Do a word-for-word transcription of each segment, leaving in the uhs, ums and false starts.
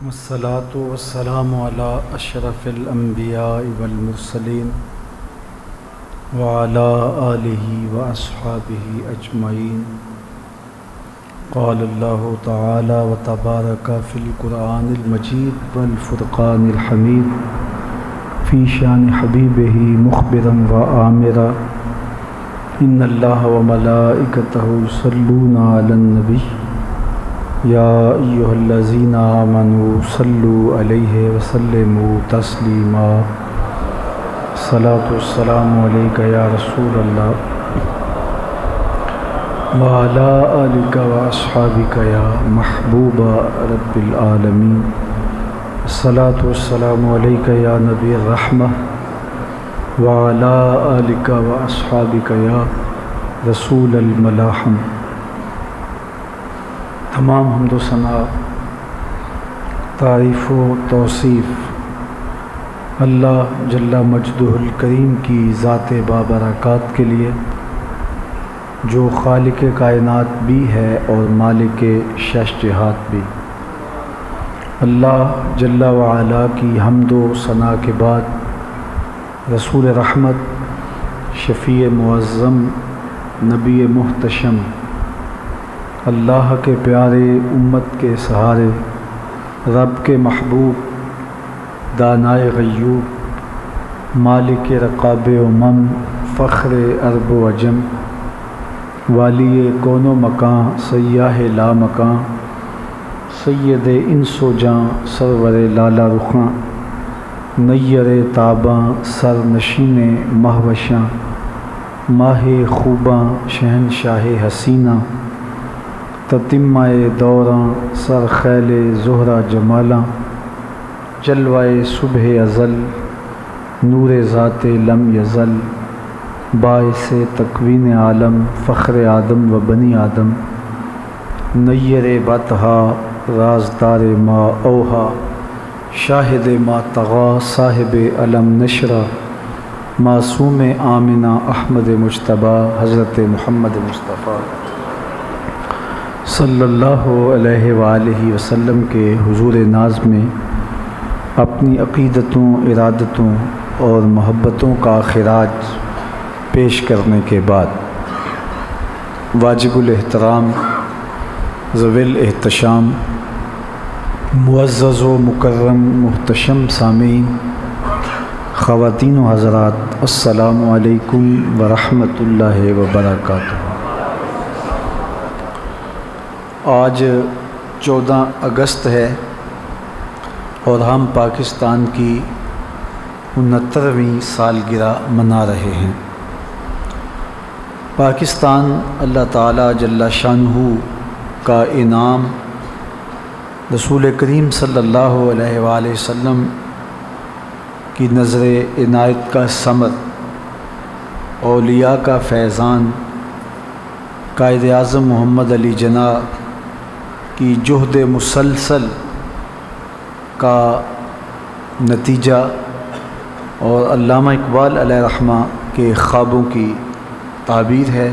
والصلاة والسلام على أشرف الأنبياء والمرسلين وعلى آله وأصحابه أجمعين. قال الله تعالى وتبارك في القرآن المجيد والفرقان الحميد في شان حبيبه مخبرا وآمرا إن الله وملائكته يصلون على النبي يا أيها الذين آمنوا صلوا عليه وسلموا تسليما. الصلاة والسلام عليك يا رسول الله وعلى آلك وأصحابك يا محبوب رب العالمين. الصلاة والسلام عليك يا نبي الرحمة وعلى آلك وأصحابك يا رسول الملاحم. تمام حمد و ثنا، تعریف و توصیف اللہ جل مجدہ الکریم کی ذات بابرکات کے لیے، جو خالق کائنات بھی ہے اور مالک شش جہات بھی۔ اللہ جل وعلا کی حمد و ثنا کے بعد رسول رحمت، شفیع معظم، نبی محتشم، اللہ کے پیارے، امت کے سہارے، رب کے محبوب، دانائے غیوب، مالک رقاب امم، فخر عرب و عجم، والی کون و مکان، سیاح لا مکان، سید انس و جاں، سرور لالا رخاں، نیر تاباں، سر نشین مہوشاں، ماہ خوباں، شہنشاہ حسینہ، تتمہ دوراں، سر خیل زہرہ جمالاں، جلوائے صبح ازل، نور ذات لم یزل، باعث تکوین عالم، فخر آدم و بنی آدم، نیر بطحا، رازدار ما اوہا، شاہد ما طغا، صاحب علم نشرہ، معصوم آمنہ، احمد مجتبیٰ، حضرت محمد مصطفیٰ صلی اللہ علیہ وآلہ وسلم کے حضور ناز میں اپنی عقیدتوں، ارادتوں اور محبتوں کا خراج پیش کرنے کے بعد، واجب الاحترام، ذوی الاحتشام، معزز و مکرم محتشم سامعین، خواتین و حضرات، السلام علیکم ورحمۃ اللہ وبرکاتہ۔ آج چودہ اگست ہے اور ہم پاکستان کی انہترویں سالگرہ منا رہے ہیں۔ پاکستان اللہ تعالیٰ جل شانہ کا انعام، رسول کریم صلی اللہ علیہ وآلہ وسلم کی نظر عنایت کا ثمر، اولیاء کا فیضان، قائد اعظم محمد علی جناح کی جہد مسلسل کا نتیجہ اور علامہ اقبال علیہ رحمہ کے خوابوں کی تعبیر ہے۔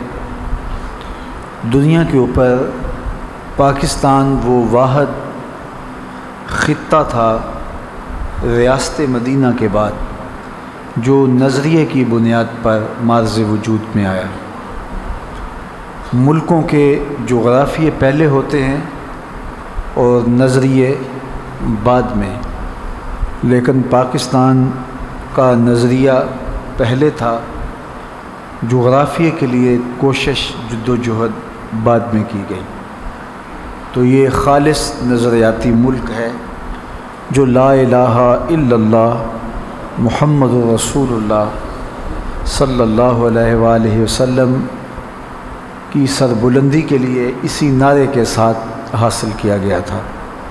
دنیا کے اوپر پاکستان وہ واحد خطہ تھا ریاست مدینہ کے بعد جو نظریے کی بنیاد پر مارز وجود میں آیا۔ ملکوں کے جغرافیے پہلے ہوتے ہیں اور نظریے بعد میں، لیکن پاکستان کا نظریہ پہلے تھا، جغرافیے کے لیے کوشش، جد و جہد بعد میں کی گئی۔ تو یہ خالص نظریاتی ملک ہے جو لا الہ الا اللہ محمد رسول اللہ صلی اللہ علیہ وآلہ وسلم کی سربلندی کے لیے اسی نعرے کے ساتھ حاصل کیا گیا تھا۔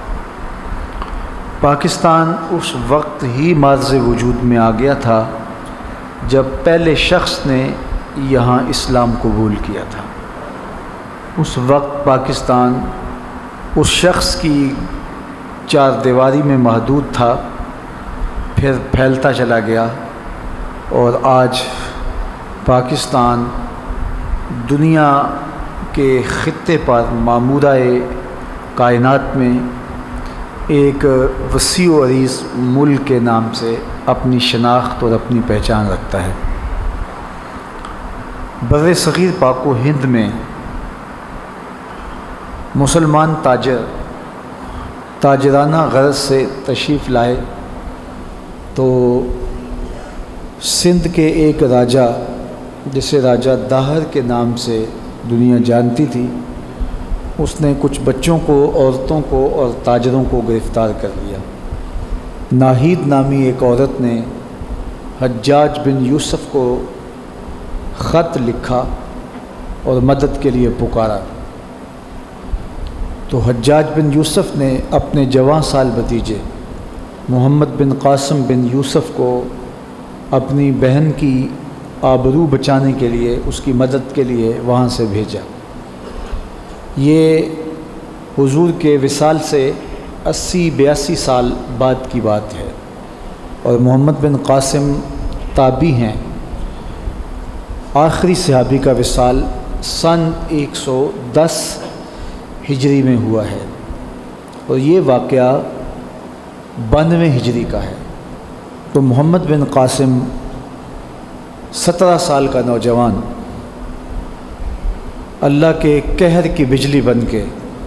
پاکستان اس وقت ہی مارز وجود میں آ گیا تھا جب پہلے شخص نے یہاں اسلام قبول کیا تھا۔ اس وقت پاکستان اس شخص کی چار دیواری میں محدود تھا، پھر پھیلتا چلا گیا اور آج پاکستان دنیا کے خطے پر معمورۂ کائنات میں ایک وسیع و عریض ملک کے نام سے اپنی شناخت اور اپنی پہچان رکھتا ہے۔ بر صغیر پاک و ہند میں مسلمان تاجر تاجرانہ غرض سے تشریف لائے تو سندھ کے ایک راجہ جسے راجہ داہر کے نام سے دنیا جانتی تھی، اس نے کچھ بچوں کو، عورتوں کو اور تاجروں کو گرفتار کر لیا۔ ناہید نامی ایک عورت نے حجاج بن یوسف کو خط لکھا اور مدد کے لیے پکارا، تو حجاج بن یوسف نے اپنے جوان سال بھتیجے محمد بن قاسم بن یوسف کو اپنی بہن کی آبرو بچانے کے لیے، اس کی مدد کے لیے وہاں سے بھیجا۔ یہ حضور کے وصال سے اسی بیاسی سال بعد کی بات ہے، اور محمد بن قاسم تابعی ہیں۔ آخری صحابی کا وصال سن ایک سو دس ہجری میں ہوا ہے، اور یہ واقعہ بانوے ہجری کا ہے۔ تو محمد بن قاسم سترہ سال کا نوجوان اللہ کے قہر کی بجلی بن کے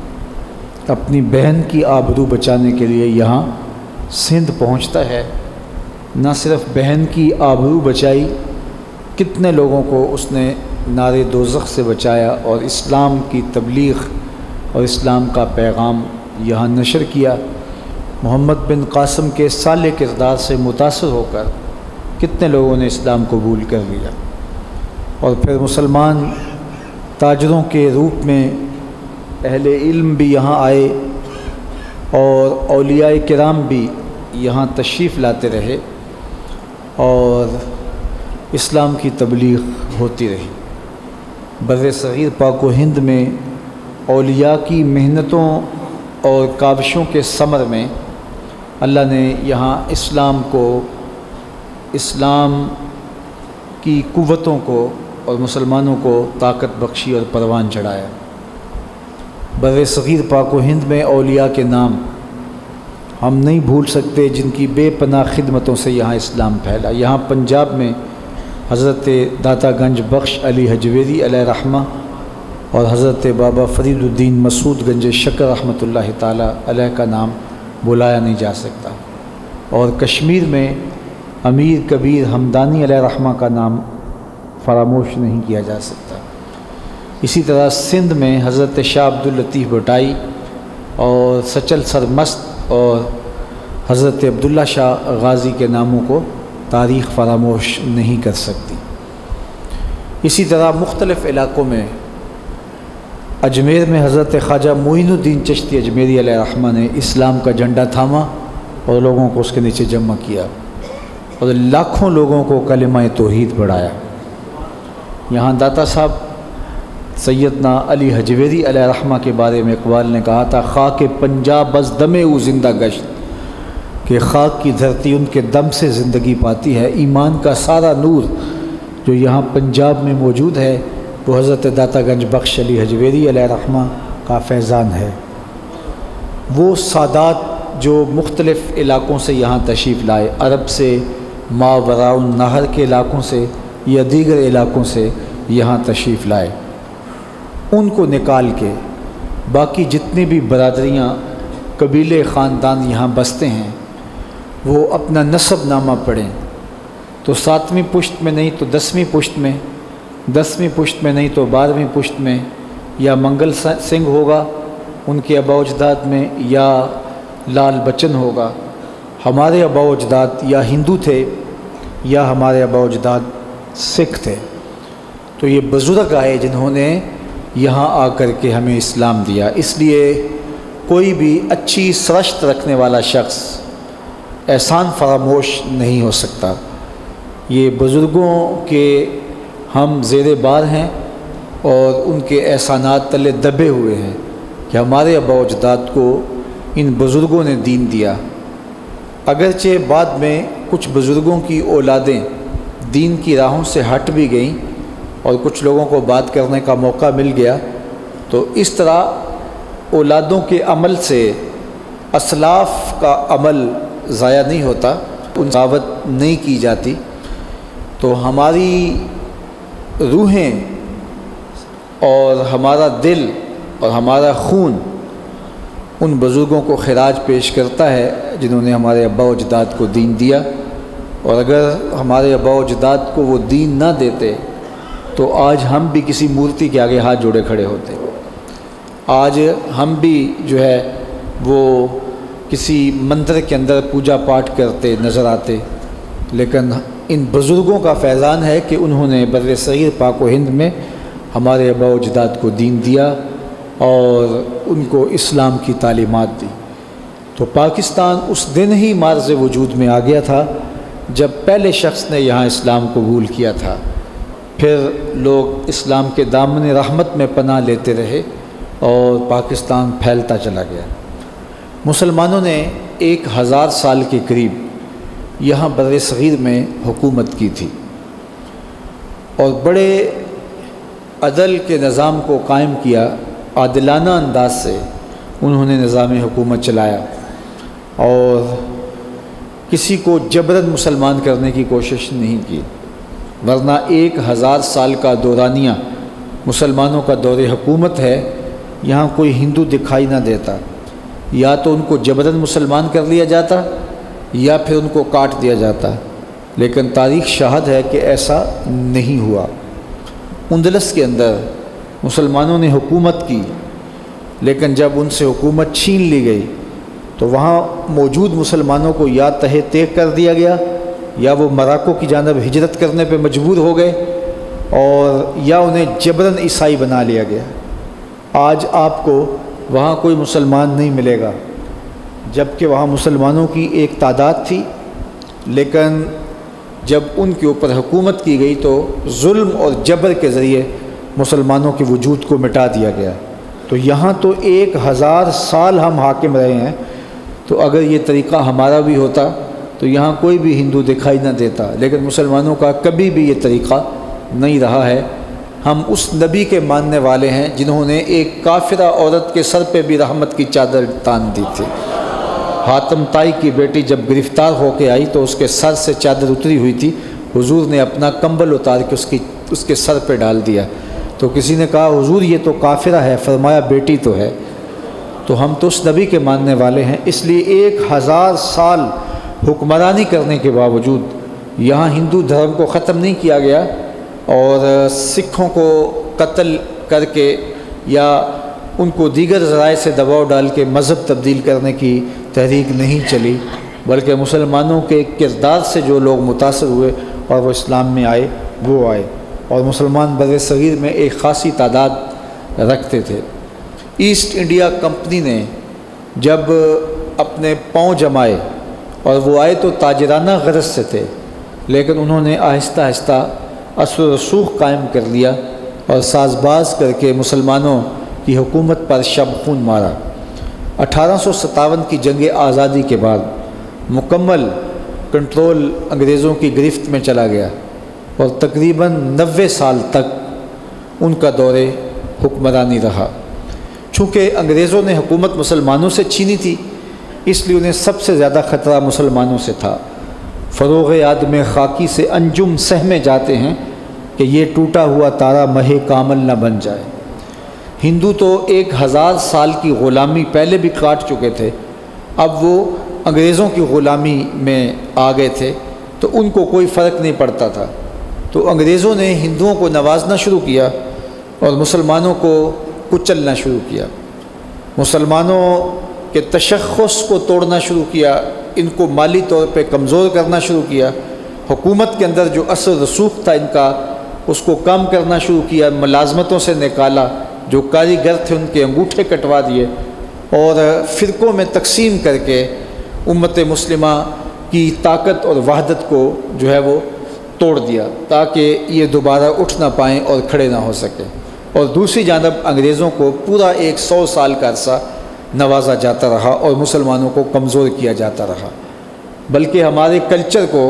اپنی بہن کی آبرو بچانے کے لیے یہاں سندھ پہنچتا ہے۔ نہ صرف بہن کی آبرو بچائی، کتنے لوگوں کو اس نے نار دوزخ سے بچایا اور اسلام کی تبلیغ اور اسلام کا پیغام یہاں نشر کیا۔ محمد بن قاسم کے صالح کردار سے متاثر ہو کر کتنے لوگوں نے اسلام قبول کر لیا، اور پھر مسلمان تاجروں کے روپ میں اہل علم بھی یہاں آئے اور اولیاء کرام بھی یہاں تشریف لاتے رہے، اور اسلام کی تبلیغ ہوتی رہی۔ بر صغیر پاک و ہند میں اولیاء کی محنتوں اور کاوشوں کے ثمر میں اللہ نے یہاں اسلام کو، اسلام کی قوتوں کو اور مسلمانوں کو طاقت بخشی اور پروان چڑھایا۔ بر صغیر پاک و ہند میں اولیاء کے نام ہم نہیں بھول سکتے جن کی بے پناہ خدمتوں سے یہاں اسلام پھیلا۔ یہاں پنجاب میں حضرت داتا گنج بخش علی حجویری علیہ رحمہ اور حضرت بابا فرید الدین مسعود گنج شکر رحمۃ اللہ تعالی علیہ کا نام بلایا نہیں جا سکتا، اور کشمیر میں امیر کبیر ہمدانی علیہ رحمہ کا نام فراموش نہیں کیا جا سکتا۔ اسی طرح سندھ میں حضرت شاہ عبد اللطیف بٹائی اور سچل سرمست اور حضرت عبداللہ شاہ غازی کے ناموں کو تاریخ فراموش نہیں کر سکتی۔ اسی طرح مختلف علاقوں میں اجمیر میں حضرت خواجہ معین الدین چشتی اجمیری علیہ رحمہ نے اسلام کا جھنڈا تھاما اور لوگوں کو اس کے نیچے جمع کیا، اور لاکھوں لوگوں کو کلمہ توحید پڑھایا۔ یہاں داتا صاحب سیدنا علی حجویری علیہ رحمہ کے بارے میں اقبال نے کہا تھا، خاک پنجاب بس دمے او زندہ گشت، کہ خاک کی دھرتی ان کے دم سے زندگی پاتی ہے۔ ایمان کا سارا نور جو یہاں پنجاب میں موجود ہے وہ حضرت داتا گنج بخش علی حجویری علیہ رحمہ کا فیضان ہے۔ وہ سادات جو مختلف علاقوں سے یہاں تشریف لائے، عرب سے، ماوراء النہر کے علاقوں سے یا دیگر علاقوں سے یہاں تشریف لائے، ان کو نکال کے باقی جتنی بھی برادریاں، قبیلے، خاندان یہاں بستے ہیں وہ اپنا نسب نامہ پڑھیں تو ساتویں پشت میں نہیں تو دسویں پشت میں، دسویں پشت میں نہیں تو بارہویں پشت میں یا منگل سنگھ ہوگا ان کے آباء و اجداد میں، یا لال بچن ہوگا۔ ہمارے آباء و اجداد یا ہندو تھے یا ہمارے آباء و اجداد سکھ تھے، تو یہ بزرگ آئے جنہوں نے یہاں آ کر کے ہمیں اسلام دیا۔ اس لیے کوئی بھی اچھی سرشت رکھنے والا شخص احسان فراموش نہیں ہو سکتا۔ یہ بزرگوں کے ہم زیر بار ہیں اور ان کے احسانات تلے دبے ہوئے ہیں کہ ہمارے آباء و اجداد کو ان بزرگوں نے دین دیا۔ اگرچہ بعد میں کچھ بزرگوں کی اولادیں دین کی راہوں سے ہٹ بھی گئیں اور کچھ لوگوں کو بات کرنے کا موقع مل گیا، تو اس طرح اولادوں کے عمل سے اسلاف کا عمل ضائع نہیں ہوتا، ان دعوت نہیں کی جاتی، تو ہماری روحیں اور ہمارا دل اور ہمارا خون ان بزرگوں کو خراج پیش کرتا ہے جنہوں نے ہمارے ابا و اجداد کو دین دیا، اور اگر ہمارے ابا و اجداد کو وہ دین نہ دیتے تو آج ہم بھی کسی مورتی کے آگے ہاتھ جوڑے کھڑے ہوتے، آج ہم بھی جو ہے وہ کسی مندر کے اندر پوجا پاٹ کرتے نظر آتے، لیکن ان بزرگوں کا فیضان ہے کہ انہوں نے بر صغیر پاک و ہند میں ہمارے آباء و اجداد کو دین دیا اور ان کو اسلام کی تعلیمات دی۔ تو پاکستان اس دن ہی معرض وجود میں آ گیا تھا جب پہلے شخص نے یہاں اسلام قبول کیا تھا، پھر لوگ اسلام کے دامن رحمت میں پناہ لیتے رہے اور پاکستان پھیلتا چلا گیا۔ مسلمانوں نے ایک ہزار سال کے قریب یہاں بر صغیر میں حکومت کی تھی اور بڑے عدل کے نظام کو قائم کیا، عادلانہ انداز سے انہوں نے نظام حکومت چلایا اور کسی کو جبراً مسلمان کرنے کی کوشش نہیں کی، ورنہ ایک ہزار سال کا دورانیہ مسلمانوں کا دور حکومت ہے، یہاں کوئی ہندو دکھائی نہ دیتا، یا تو ان کو جبراً مسلمان کر لیا جاتا یا پھر ان کو کاٹ دیا جاتا، لیکن تاریخ شاہد ہے کہ ایسا نہیں ہوا۔ اندلس کے اندر مسلمانوں نے حکومت کی، لیکن جب ان سے حکومت چھین لی گئی تو وہاں موجود مسلمانوں کو یا تہہ تیغ کر دیا گیا یا وہ مراکو کی جانب ہجرت کرنے پہ مجبور ہو گئے اور یا انہیں جبراً عیسائی بنا لیا گیا۔ آج آپ کو وہاں کوئی مسلمان نہیں ملے گا، جبکہ وہاں مسلمانوں کی ایک تعداد تھی، لیکن جب ان کے اوپر حکومت کی گئی تو ظلم اور جبر کے ذریعے مسلمانوں کے وجود کو مٹا دیا گیا۔ تو یہاں تو ایک ہزار سال ہم حاکم رہے ہیں، تو اگر یہ طریقہ ہمارا بھی ہوتا تو یہاں کوئی بھی ہندو دکھائی نہ دیتا، لیکن مسلمانوں کا کبھی بھی یہ طریقہ نہیں رہا ہے۔ ہم اس نبی کے ماننے والے ہیں جنہوں نے ایک کافرہ عورت کے سر پہ بھی رحمت کی چادر تان دی تھی۔ حاتم طائی کی بیٹی جب گرفتار ہو کے آئی تو اس کے سر سے چادر اتری ہوئی تھی، حضور نے اپنا کمبل اتار کے اس کی اس کے سر پہ ڈال دیا، تو کسی نے کہا حضور یہ تو کافرہ ہے، فرمایا بیٹی تو ہے۔ تو ہم تو اس نبی کے ماننے والے ہیں، اس لیے ایک ہزار سال حکمرانی کرنے کے باوجود یہاں ہندو دھرم کو ختم نہیں کیا گیا اور سکھوں کو قتل کر کے یا ان کو دیگر ذرائع سے دباؤ ڈال کے مذہب تبدیل کرنے کی تحریک نہیں چلی، بلکہ مسلمانوں کے کردار سے جو لوگ متاثر ہوئے اور وہ اسلام میں آئے وہ آئے، اور مسلمان بر صغیر میں ایک خاصی تعداد رکھتے تھے۔ ایسٹ انڈیا کمپنی نے جب اپنے پاؤں جمائے، اور وہ آئے تو تاجرانہ غرض سے تھے، لیکن انہوں نے آہستہ آہستہ اثر و رسوخ قائم کر لیا اور ساز باز کر کے مسلمانوں کی حکومت پر شب خون مارا۔ اٹھارہ سو ستاون کی جنگ آزادی کے بعد مکمل کنٹرول انگریزوں کی گرفت میں چلا گیا اور تقریباً نوے سال تک ان کا دور حکمرانی رہا۔ چونکہ انگریزوں نے حکومت مسلمانوں سے چھینی تھی، اس لیے انہیں سب سے زیادہ خطرہ مسلمانوں سے تھا۔ فروغ آدم خاکی سے انجم سہمے جاتے ہیں کہ یہ ٹوٹا ہوا تارا مہ کامل نہ بن جائے۔ ہندو تو ایک ہزار سال کی غلامی پہلے بھی کاٹ چکے تھے، اب وہ انگریزوں کی غلامی میں آ گئے تھے تو ان کو کوئی فرق نہیں پڑتا تھا، تو انگریزوں نے ہندوؤں کو نوازنا شروع کیا اور مسلمانوں کو کچلنا شروع کیا، مسلمانوں کے تشخص کو توڑنا شروع کیا، ان کو مالی طور پہ کمزور کرنا شروع کیا، حکومت کے اندر جو اثر رسوخ تھا ان کا اس کو کم کرنا شروع کیا، ملازمتوں سے نکالا، جو کاریگر تھے ان کے انگوٹھے کٹوا دیے اور فرقوں میں تقسیم کر کے امت مسلمہ کی طاقت اور وحدت کو جو ہے وہ توڑ دیا تاکہ یہ دوبارہ اٹھ نہ پائیں اور کھڑے نہ ہو سکیں۔ اور دوسری جانب انگریزوں کو پورا ایک سو سال کا عرصہ نوازا جاتا رہا اور مسلمانوں کو کمزور کیا جاتا رہا، بلکہ ہمارے کلچر کو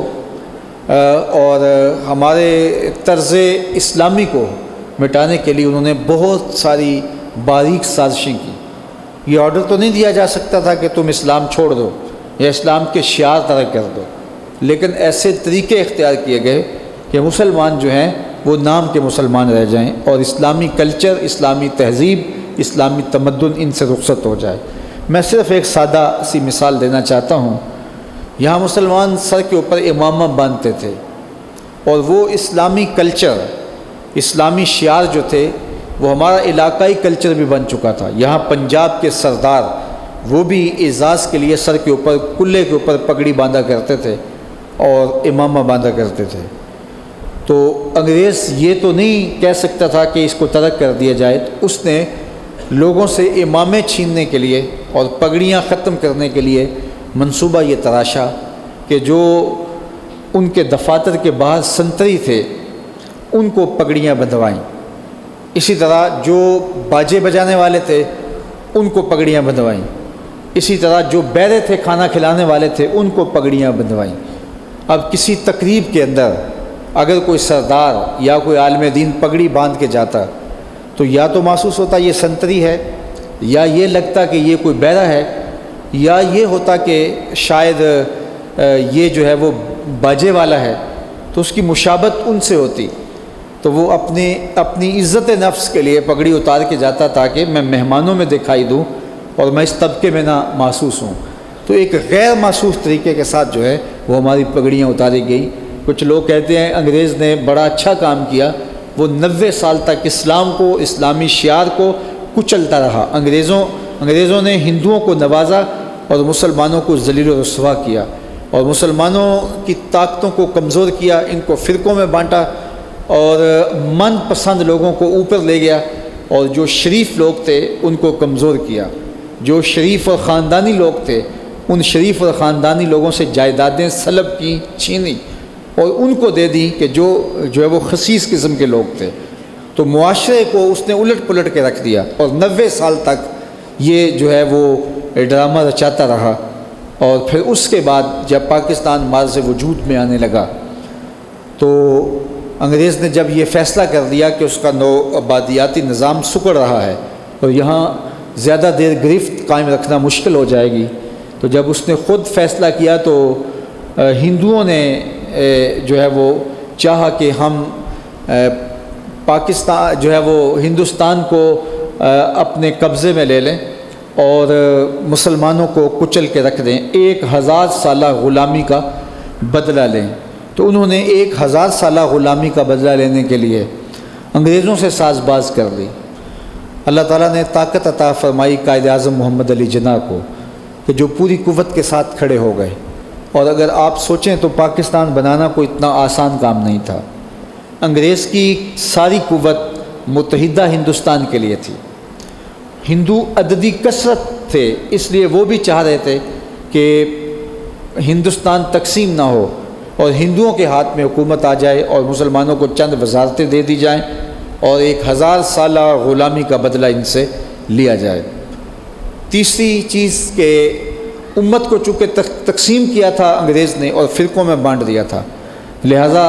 اور ہمارے طرز اسلامی کو مٹانے کے لیے انہوں نے بہت ساری باریک سازشیں کی۔ یہ آرڈر تو نہیں دیا جا سکتا تھا کہ تم اسلام چھوڑ دو یا اسلام کے شعار ترک کر دو، لیکن ایسے طریقے اختیار کیے گئے کہ مسلمان جو ہیں وہ نام کے مسلمان رہ جائیں اور اسلامی کلچر، اسلامی تہذیب، اسلامی تمدن ان سے رخصت ہو جائے۔ میں صرف ایک سادہ سی مثال دینا چاہتا ہوں۔ یہاں مسلمان سر کے اوپر امامہ باندھتے تھے اور وہ اسلامی کلچر، اسلامی شعار جو تھے وہ ہمارا علاقائی کلچر بھی بن چکا تھا۔ یہاں پنجاب کے سردار وہ بھی اعزاز کے لیے سر کے اوپر، کلے کے اوپر پگڑی باندھا کرتے تھے اور امامہ باندھا کرتے تھے۔ تو انگریز یہ تو نہیں کہہ سکتا تھا کہ اس کو ترک کر دیا جائے، اس نے لوگوں سے امامے چھیننے کے لیے اور پگڑیاں ختم کرنے کے لیے منصوبہ یہ تراشا کہ جو ان کے دفاتر کے باہر سنتری تھے ان کو پگڑیاں بندھوائیں، اسی طرح جو باجے بجانے والے تھے ان کو پگڑیاں بندھوائیں، اسی طرح جو بیرے تھے کھانا کھلانے والے تھے ان کو پگڑیاں بندھوائیں۔ اب کسی تقریب کے اندر اگر کوئی سردار یا کوئی عالم دین پگڑی باندھ کے جاتا تو یا تو محسوس ہوتا یہ سنتری ہے، یا یہ لگتا کہ یہ کوئی بیرا ہے، یا یہ ہوتا کہ شاید یہ جو ہے وہ باجے والا ہے، تو اس کی مشابت ان سے ہوتی، تو وہ اپنے اپنی عزت نفس کے لیے پگڑی اتار کے جاتا تاکہ میں مہمانوں میں دکھائی دوں اور میں اس طبقے میں نہ محسوس ہوں۔ تو ایک غیر محسوس طریقے کے ساتھ جو ہے وہ ہماری پگڑیاں اتاری گئیں۔ کچھ لوگ کہتے ہیں انگریز نے بڑا اچھا کام کیا، وہ نوے سال تک اسلام کو، اسلامی شعار کو کچلتا رہا۔ انگریزوں انگریزوں نے ہندوؤں کو نوازا اور مسلمانوں کو ذلیل و رسوا کیا، اور مسلمانوں کی طاقتوں کو کمزور کیا، ان کو فرقوں میں بانٹا اور من پسند لوگوں کو اوپر لے گیا، اور جو شریف لوگ تھے ان کو کمزور کیا۔ جو شریف اور خاندانی لوگ تھے ان شریف اور خاندانی لوگوں سے جائیدادیں سلب کی، چھینی اور ان کو دے دی کہ جو جو ہے وہ خسیس قسم کے لوگ تھے۔ تو معاشرے کو اس نے الٹ پلٹ کے رکھ دیا، اور نوے سال تک یہ جو ہے وہ ڈرامہ رچاتا رہا۔ اور پھر اس کے بعد جب پاکستان معرض وجود میں آنے لگا تو انگریز نے جب یہ فیصلہ کر دیا کہ اس کا نو آبادیاتی نظام سکڑ رہا ہے اور یہاں زیادہ دیر گرفت قائم رکھنا مشکل ہو جائے گی، تو جب اس نے خود فیصلہ کیا تو ہندوؤں نے جو ہے وہ چاہا کہ ہم پاکستان جو ہے وہ ہندوستان کو اپنے قبضے میں لے لیں اور مسلمانوں کو کچل کے رکھ دیں، ایک ہزار سالہ غلامی کا بدلہ لیں۔ تو انہوں نے ایک ہزار سالہ غلامی کا بدلہ لینے کے لیے انگریزوں سے ساز باز کر لی۔ اللہ تعالیٰ نے طاقت عطا فرمائی قائد اعظم محمد علی جناح کو کہ جو پوری قوت کے ساتھ کھڑے ہو گئے، اور اگر آپ سوچیں تو پاکستان بنانا کوئی اتنا آسان کام نہیں تھا۔ انگریز کی ساری قوت متحدہ ہندوستان کے لیے تھی، ہندو عددی کثرت تھے، اس لیے وہ بھی چاہ رہے تھے کہ ہندوستان تقسیم نہ ہو اور ہندوؤں کے ہاتھ میں حکومت آ جائے اور مسلمانوں کو چند وزارتیں دے دی جائیں اور ایک ہزار سالہ غلامی کا بدلہ ان سے لیا جائے۔ تیسری چیز کہ امت کو چونکہ تقسیم کیا تھا انگریز نے اور فرقوں میں بانٹ دیا تھا، لہٰذا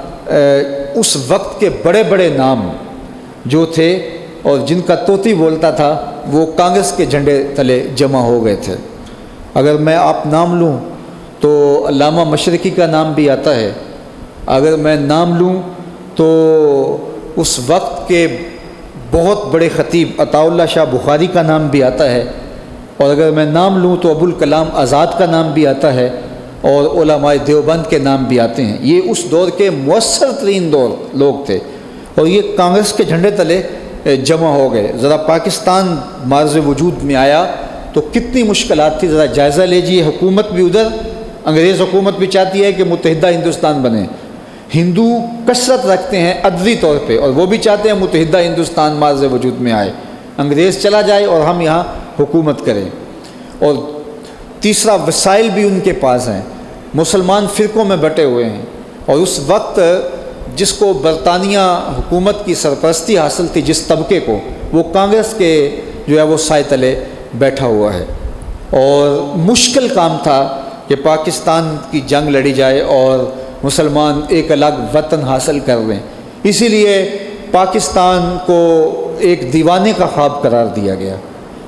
اس وقت کے بڑے بڑے نام جو تھے اور جن کا طوطی بولتا تھا وہ کانگریس کے جھنڈے تلے جمع ہو گئے تھے۔ اگر میں آپ نام لوں تو علامہ مشرقی کا نام بھی آتا ہے، اگر میں نام لوں تو اس وقت کے بہت بڑے خطیب عطاء اللہ شاہ بخاری کا نام بھی آتا ہے، اور اگر میں نام لوں تو ابوالکلام آزاد کا نام بھی آتا ہے، اور علماء دیوبند کے نام بھی آتے ہیں۔ یہ اس دور کے مؤثر ترین دور لوگ تھے، اور یہ کانگریس کے جھنڈے تلے جمع ہو گئے۔ ذرا پاکستان معرض وجود میں آیا تو کتنی مشکلات تھی، ذرا جائزہ لیجیے۔ حکومت بھی ادھر، انگریز حکومت بھی چاہتی ہے کہ متحدہ ہندوستان بنے، ہندو کثرت رکھتے ہیں عددی طور پہ اور وہ بھی چاہتے ہیں متحدہ ہندوستان معرض وجود میں آئے، انگریز چلا جائے اور ہم یہاں حکومت کریں۔ اور تیسرا، وسائل بھی ان کے پاس ہیں، مسلمان فرقوں میں بٹے ہوئے ہیں، اور اس وقت جس کو برطانیہ حکومت کی سرپرستی حاصل تھی جس طبقے کو، وہ کانگریس کے جو ہے وہ سائے تلے بیٹھا ہوا ہے، اور مشکل کام تھا کہ پاکستان کی جنگ لڑی جائے اور مسلمان ایک الگ وطن حاصل کر لیں۔ اسی لیے پاکستان کو ایک دیوانے کا خواب قرار دیا گیا،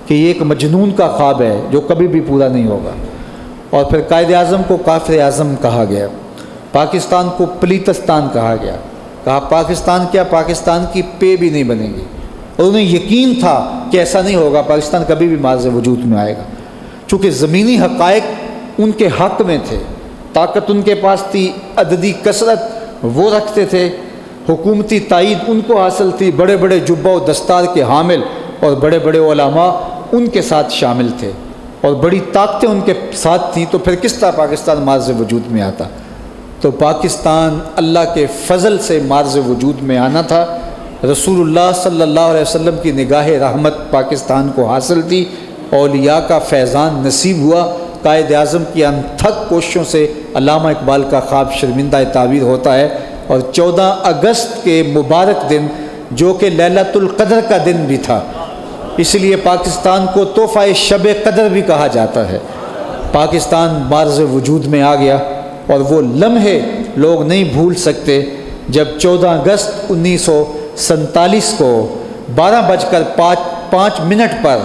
کہ یہ ایک مجنون کا خواب ہے جو کبھی بھی پورا نہیں ہوگا۔ اور پھر قائد اعظم کو کافر اعظم کہا گیا، پاکستان کو پلیتستان کہا گیا، کہا پاکستان کیا پاکستان کی پے بھی نہیں بنے گی، اور انہیں یقین تھا کہ ایسا نہیں ہوگا، پاکستان کبھی بھی معرض وجود میں آئے گا، چونکہ زمینی حقائق ان کے حق میں تھے، طاقت ان کے پاس تھی، عددی کثرت وہ رکھتے تھے، حکومتی تائید ان کو حاصل تھی، بڑے بڑے جبہ و دستار کے حامل اور بڑے بڑے علماء ان کے ساتھ شامل تھے، اور بڑی طاقتیں ان کے ساتھ تھیں، تو پھر کس طرح پاکستان معرض وجود میں آتا؟ تو پاکستان اللہ کے فضل سے معرض وجود میں آنا تھا۔ رسول اللہ صلی اللہ علیہ وسلم کی نگاہ رحمت پاکستان کو حاصل تھی، اولیاء کا فیضان نصیب ہوا، قائد اعظم کی انتھک کوششوں سے علامہ اقبال کا خواب شرمندہ تعبیر ہوتا ہے، اور چودہ اگست کے مبارک دن جو کہ لیلۃ القدر کا دن بھی تھا، اس لیے پاکستان کو تحفہ شب قدر بھی کہا جاتا ہے، پاکستان معرض وجود میں آ گیا، اور وہ لمحے لوگ نہیں بھول سکتے جب چودہ اگست انیس سو سینتالیس کو بارہ بج کر پانچ پانچ منٹ پر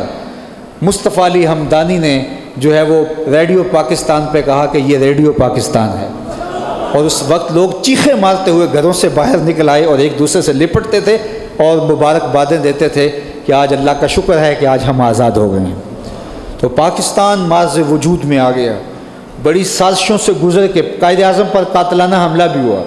مصطفیٰ علی ہمدانی نے جو ہے وہ ریڈیو پاکستان پہ کہا کہ یہ ریڈیو پاکستان ہے، اور اس وقت لوگ چیخیں مارتے ہوئے گھروں سے باہر نکل آئے اور ایک دوسرے سے لپٹتے تھے اور مبارکبادیں دیتے تھے کہ آج اللہ کا شکر ہے کہ آج ہم آزاد ہو گئے ہیں۔ تو پاکستان معرض وجود میں آ گیا، بڑی سازشوں سے گزر کے قائد اعظم پر قاتلانہ حملہ بھی ہوا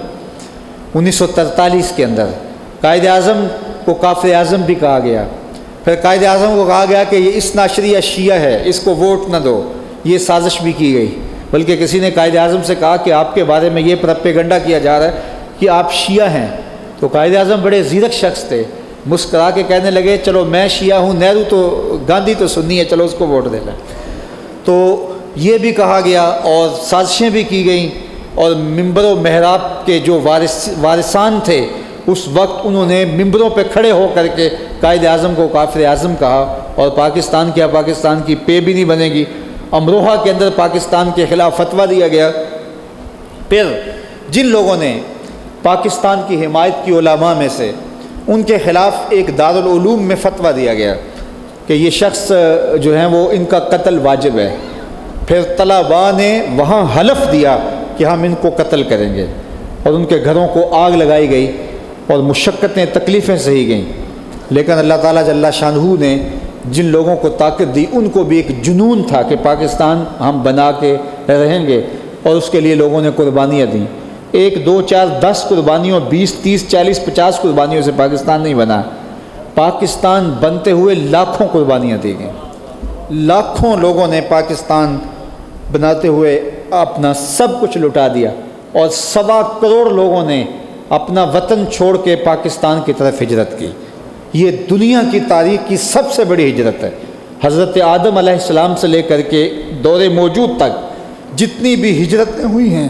انیس سو تینتالیس کے اندر، قائد اعظم کو کافر اعظم بھی کہا گیا، پھر قائد اعظم کو کہا گیا کہ یہ اس ناشریہ شیعہ ہے، اس کو ووٹ نہ دو، یہ سازش بھی کی گئی، بلکہ کسی نے قائد اعظم سے کہا کہ آپ کے بارے میں یہ پروپیگنڈا کیا جا رہا ہے کہ آپ شیعہ ہیں، تو قائد اعظم بڑے زیرک شخص تھے، مسکرا کے کہنے لگے چلو میں شیعہ ہوں، نہرو تو گاندھی تو سنی ہے، چلو اس کو ووٹ دے لیں۔ تو یہ بھی کہا گیا اور سازشیں بھی کی گئیں، اور ممبر و محراب کے جو وارث وارثان تھے اس وقت انہوں نے ممبروں پہ کھڑے ہو کر کے قائد اعظم کو کافر اعظم کہا، اور پاکستان کیا پاکستان کی پے بھی نہیں بنے گی۔ امروہہ کے اندر پاکستان کے خلاف فتویٰ دیا گیا۔ پھر جن لوگوں نے پاکستان کی حمایت کی علماء میں سے ان کے خلاف ایک دارالعلوم میں فتویٰ دیا گیا کہ یہ شخص جو ہیں وہ ان کا قتل واجب ہے، پھر طلباء نے وہاں حلف دیا کہ ہم ان کو قتل کریں گے، اور ان کے گھروں کو آگ لگائی گئی اور مشقتیں تکلیفیں سہی گئیں، لیکن اللہ تعالیٰ جل شانہ نے جن لوگوں کو طاقت دی ان کو بھی ایک جنون تھا کہ پاکستان ہم بنا کے رہیں گے، اور اس کے لیے لوگوں نے قربانیاں دیں، ایک دو چار دس قربانیوں، بیس تیس چالیس پچاس قربانیوں سے پاکستان نہیں بنا، پاکستان بنتے ہوئے لاکھوں قربانیاں دی گئیں، لاکھوں لوگوں نے پاکستان بناتے ہوئے اپنا سب کچھ لٹا دیا، اور سوا کروڑ لوگوں نے اپنا وطن چھوڑ کے پاکستان کی طرف ہجرت کی۔ یہ دنیا کی تاریخ کی سب سے بڑی ہجرت ہے، حضرت آدم علیہ السلام سے لے کر کے دور موجود تک جتنی بھی ہجرتیں ہوئی ہیں،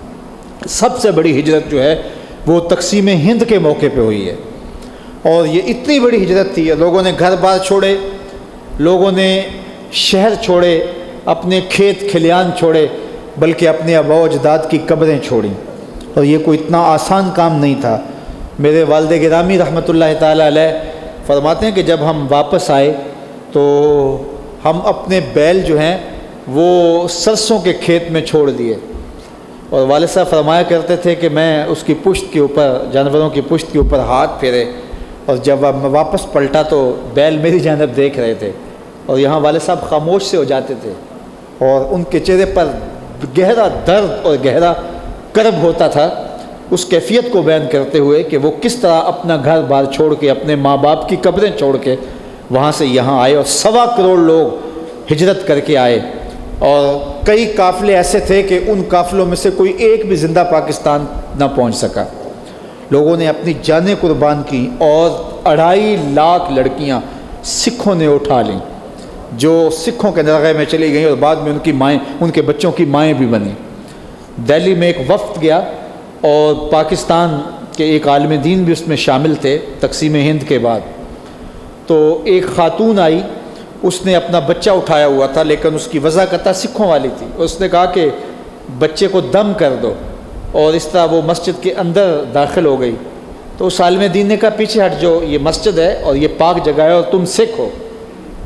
سب سے بڑی ہجرت جو ہے وہ تقسیم ہند کے موقع پہ ہوئی ہے، اور یہ اتنی بڑی ہجرت تھی، لوگوں نے گھر بار چھوڑے، لوگوں نے شہر چھوڑے، اپنے کھیت کھلیان چھوڑے، بلکہ اپنے آباء و اجداد کی قبریں چھوڑیں، اور یہ کوئی اتنا آسان کام نہیں تھا۔ میرے والد گرامی رحمۃ اللہ تعالیٰ علیہ فرماتے ہیں کہ جب ہم واپس آئے تو ہم اپنے بیل جو ہیں وہ سرسوں کے کھیت میں چھوڑ دیے، اور والد صاحب فرمایا کرتے تھے کہ میں اس کی پشت کے اوپر، جانوروں کی پشت کے اوپر ہاتھ پھیرے، اور جب میں واپس پلٹا تو بیل میری جانب دیکھ رہے تھے، اور یہاں والد صاحب خاموش سے ہو جاتے تھے، اور ان کے چہرے پر گہرا درد اور گہرا کرب ہوتا تھا، اس کیفیت کو بیان کرتے ہوئے کہ وہ کس طرح اپنا گھر بار چھوڑ کے، اپنے ماں باپ کی قبریں چھوڑ کے وہاں سے یہاں آئے، اور سوا کروڑ لوگ ہجرت کر کے آئے، اور کئی قافلے ایسے تھے کہ ان قافلوں میں سے کوئی ایک بھی زندہ پاکستان نہ پہنچ سکا، لوگوں نے اپنی جانیں قربان کی، اور اڑھائی لاکھ لڑکیاں سکھوں نے اٹھا لیں جو سکھوں کے نرغے میں چلی گئیں، اور بعد میں ان کی مائیں، ان کے بچوں کی مائیں بھی بنیں۔ دہلی میں ایک وفد گیا، اور پاکستان کے ایک عالم دین بھی اس میں شامل تھے تقسیم ہند کے بعد، تو ایک خاتون آئی، اس نے اپنا بچہ اٹھایا ہوا تھا، لیکن اس کی وضاحت سکھوں والی تھی، اس نے کہا کہ بچے کو دم کر دو، اور اس طرح وہ مسجد کے اندر داخل ہو گئی، تو اس عالم دین نے کہا پیچھے ہٹ جو، یہ مسجد ہے اور یہ پاک جگہ ہے اور تم سکھ ہو،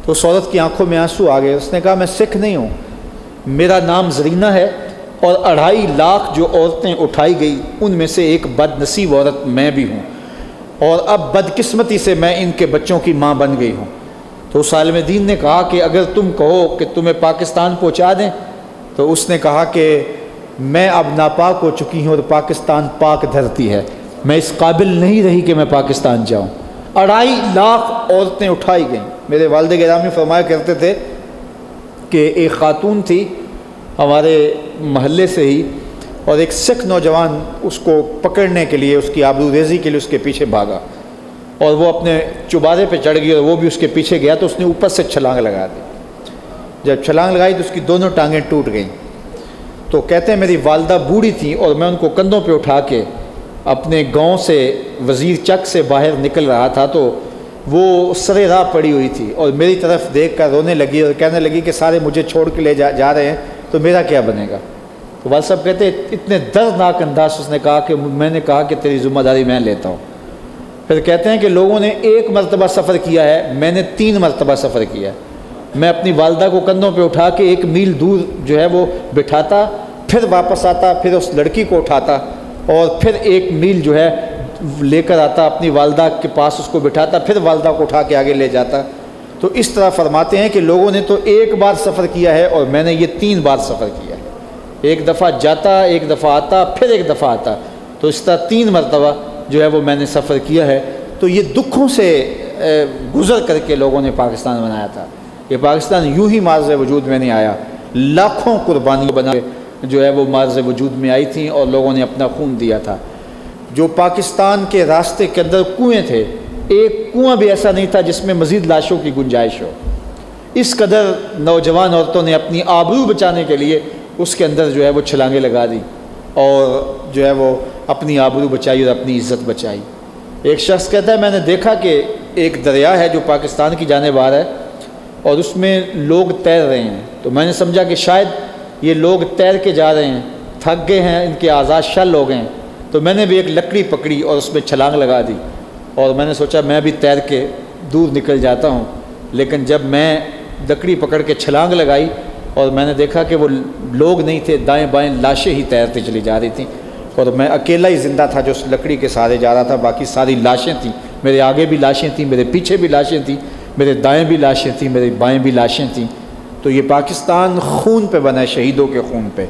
تو اس عورت کی آنکھوں میں آنسو آ گئے. اس نے کہا میں سکھ نہیں ہوں, میرا نام زرینہ ہے, اور اڑھائی لاکھ جو عورتیں اٹھائی گئی ان میں سے ایک بد نصیب عورت میں بھی ہوں, اور اب بدقسمتی سے میں ان کے بچوں کی ماں بن گئی ہوں. تو اس عالم دین نے کہا کہ اگر تم کہو کہ تمہیں پاکستان پہنچا دیں, تو اس نے کہا کہ میں اب ناپاک ہو چکی ہوں اور پاکستان پاک دھرتی ہے, میں اس قابل نہیں رہی کہ میں پاکستان جاؤں. اڑھائی لاکھ عورتیں اٹھائی گئیں. میرے والد گرامی فرمایا کرتے تھے کہ ایک خاتون تھی ہمارے محلے سے ہی, اور ایک سکھ نوجوان اس کو پکڑنے کے لیے, اس کی آبرو ریزی کے لیے اس کے پیچھے بھاگا, اور وہ اپنے چوبارے پہ چڑھ گئی اور وہ بھی اس کے پیچھے گیا, تو اس نے اوپر سے چھلانگ لگا دی. جب چھلانگ لگائی تو اس کی دونوں ٹانگیں ٹوٹ گئیں. تو کہتے ہیں میری والدہ بوڑھی تھیں اور میں ان کو کندھوں پہ اٹھا کے اپنے گاؤں سے وزیر چک سے باہر نکل رہا تھا, تو وہ سرے راہ پڑی ہوئی تھی اور میری طرف دیکھ کر رونے لگی اور کہنے لگی کہ سارے مجھے چھوڑ کے لے جا جا رہے ہیں تو میرا کیا بنے گا. تو والد صاحب کہتے ہیں اتنے دردناک انداز اس نے کہا کہ میں نے کہا کہ تیری ذمہ داری میں لیتا ہوں. پھر کہتے ہیں کہ لوگوں نے ایک مرتبہ سفر کیا ہے, میں نے تین مرتبہ سفر کیا ہے. میں اپنی والدہ کو کندھوں پہ اٹھا کے ایک میل دور جو ہے وہ بٹھاتا, پھر واپس آتا, پھر اس لڑکی کو اٹھاتا, اور پھر ایک میل جو ہے لے کر آتا اپنی والدہ کے پاس, اس کو بٹھاتا, پھر والدہ کو اٹھا کے آگے لے جاتا. تو اس طرح فرماتے ہیں کہ لوگوں نے تو ایک بار سفر کیا ہے اور میں نے یہ تین بار سفر کیا ہے. ایک دفعہ جاتا, ایک دفعہ آتا, پھر ایک دفعہ آتا, تو اس طرح تین مرتبہ جو ہے وہ میں نے سفر کیا ہے. تو یہ دکھوں سے گزر کر کے لوگوں نے پاکستان بنایا تھا. یہ پاکستان یوں ہی معرض وجود میں نہیں آیا, لاکھوں قربانیاں بنا جو ہے وہ معرض وجود میں آئی تھیں اور لوگوں نے اپنا خون دیا تھا. جو پاکستان کے راستے کے اندر کنویں تھے, ایک کنواں بھی ایسا نہیں تھا جس میں مزید لاشوں کی گنجائش ہو. اس قدر نوجوان عورتوں نے اپنی آبرو بچانے کے لیے اس کے اندر جو ہے وہ چھلانگیں لگا دی اور جو ہے وہ اپنی آبرو بچائی اور اپنی عزت بچائی. ایک شخص کہتا ہے میں نے دیکھا کہ ایک دریا ہے جو پاکستان کی جانب آ رہا ہے اور اس میں لوگ تیر رہے ہیں, تو میں نے سمجھا کہ شاید یہ لوگ تیر کے جا رہے ہیں, تھک گئے ہیں, ان کے اعضاء شل ہو گئے ہیں. تو میں نے بھی ایک لکڑی پکڑی اور اس میں چھلانگ لگا دی, اور میں نے سوچا میں بھی تیر کے دور نکل جاتا ہوں. لیکن جب میں لکڑی پکڑ کے چھلانگ لگائی اور میں نے دیکھا کہ وہ لوگ نہیں تھے, دائیں بائیں لاشیں ہی تیرتی چلی جا رہی تھیں, اور میں اکیلا ہی زندہ تھا جو اس لکڑی کے سہارے جا رہا تھا. باقی ساری لاشیں تھیں, میرے آگے بھی لاشیں تھیں, میرے پیچھے بھی لاشیں تھیں, میرے دائیں بھی لاشیں تھیں, میرے بائیں بھی لاشیں تھیں. تو یہ پاکستان خون پہ بنا ہے, شہیدوں کے خون پہ.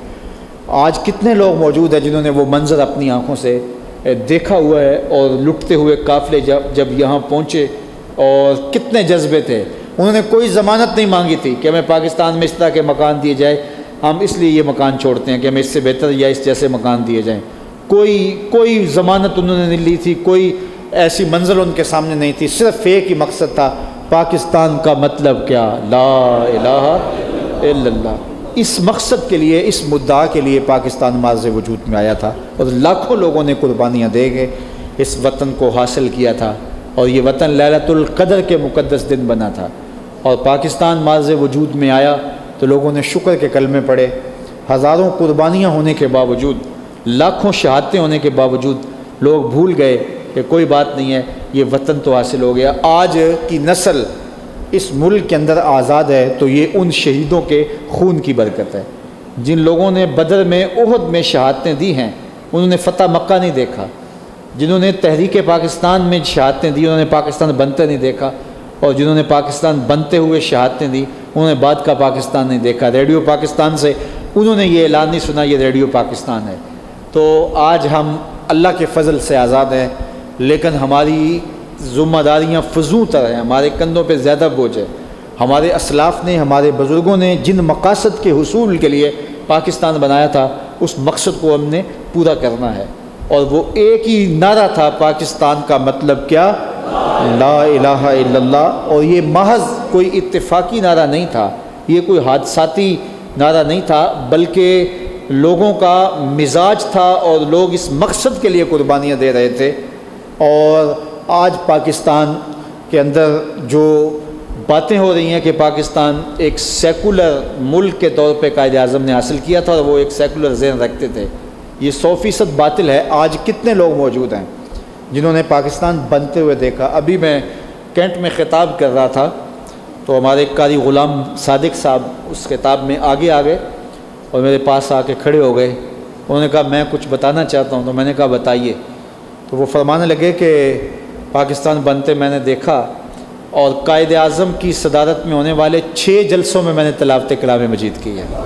آج کتنے لوگ موجود ہیں جنہوں نے وہ منظر اپنی آنکھوں سے دیکھا ہوا ہے, اور لٹتے ہوئے قافلے جب جب یہاں پہنچے اور کتنے جذبے تھے. انہوں نے کوئی ضمانت نہیں مانگی تھی کہ ہمیں پاکستان میں اس طرح کے مکان دیے جائے, ہم اس لیے یہ مکان چھوڑتے ہیں کہ ہمیں اس سے بہتر یا اس جیسے مکان دیے جائیں. کوئی کوئی ضمانت انہوں نے نہیں لی تھی, کوئی ایسی منزل ان کے سامنے نہیں تھی. صرف ایک ہی مقصد تھا, پاکستان کا مطلب کیا, لا الہ الا اللہ. اس مقصد کے لیے, اس مدعا کے لیے پاکستان معرض وجود میں آیا تھا, اور لاکھوں لوگوں نے قربانیاں دے کے اس وطن کو حاصل کیا تھا. اور یہ وطن لیلۃ القدر کے مقدس دن بنا تھا, اور پاکستان معرض وجود میں آیا تو لوگوں نے شکر کے کلمے پڑھے. ہزاروں قربانیاں ہونے کے باوجود, لاکھوں شہادتیں ہونے کے باوجود لوگ بھول گئے کہ کوئی بات نہیں ہے, یہ وطن تو حاصل ہو گیا. آج کی نسل اس ملک کے اندر آزاد ہے تو یہ ان شہیدوں کے خون کی برکت ہے. جن لوگوں نے بدر میں, احد میں شہادتیں دی ہیں, انہوں نے فتح مکہ نہیں دیکھا. جنہوں نے تحریک پاکستان میں شہادتیں دی, انہوں نے پاکستان بنتے نہیں دیکھا. اور جنہوں نے پاکستان بنتے ہوئے شہادتیں دی, انہوں نے بعد کا پاکستان نہیں دیکھا. ریڈیو پاکستان سے انہوں نے یہ اعلان نہیں سنا یہ ریڈیو پاکستان ہے. تو آج ہم اللہ کے فضل سے آزاد ہیں, لیکن ہماری ذمہ داریاں فضوں تر ہیں, ہمارے کندھوں پہ زیادہ بوجھ ہے. ہمارے اسلاف نے, ہمارے بزرگوں نے جن مقاصد کے حصول کے لیے پاکستان بنایا تھا, اس مقصد کو ہم نے پورا کرنا ہے. اور وہ ایک ہی نعرہ تھا, پاکستان کا مطلب کیا, لا الہ الا اللہ. اور یہ محض کوئی اتفاقی نعرہ نہیں تھا, یہ کوئی حادثاتی نعرہ نہیں تھا, بلکہ لوگوں کا مزاج تھا اور لوگ اس مقصد کے لیے قربانیاں دے رہے تھے. اور آج پاکستان کے اندر جو باتیں ہو رہی ہیں کہ پاکستان ایک سیکولر ملک کے طور پہ قائد اعظم نے حاصل کیا تھا اور وہ ایک سیکولر ذہن رکھتے تھے, یہ سو فیصد باطل ہے. آج کتنے لوگ موجود ہیں جنہوں نے پاکستان بنتے ہوئے دیکھا. ابھی میں کینٹ میں خطاب کر رہا تھا تو ہمارے قاری غلام صادق صاحب اس خطاب میں آگے آ گئے اور میرے پاس آ کے کھڑے ہو گئے. انہوں نے کہا میں کچھ بتانا چاہتا ہوں. تو میں نے کہا بتائیے. تو وہ فرمانے لگے کہ پاکستان بنتے میں نے دیکھا اور قائد اعظم کی صدارت میں ہونے والے چھ جلسوں میں میں نے تلاوت کلام مجید کی ہے.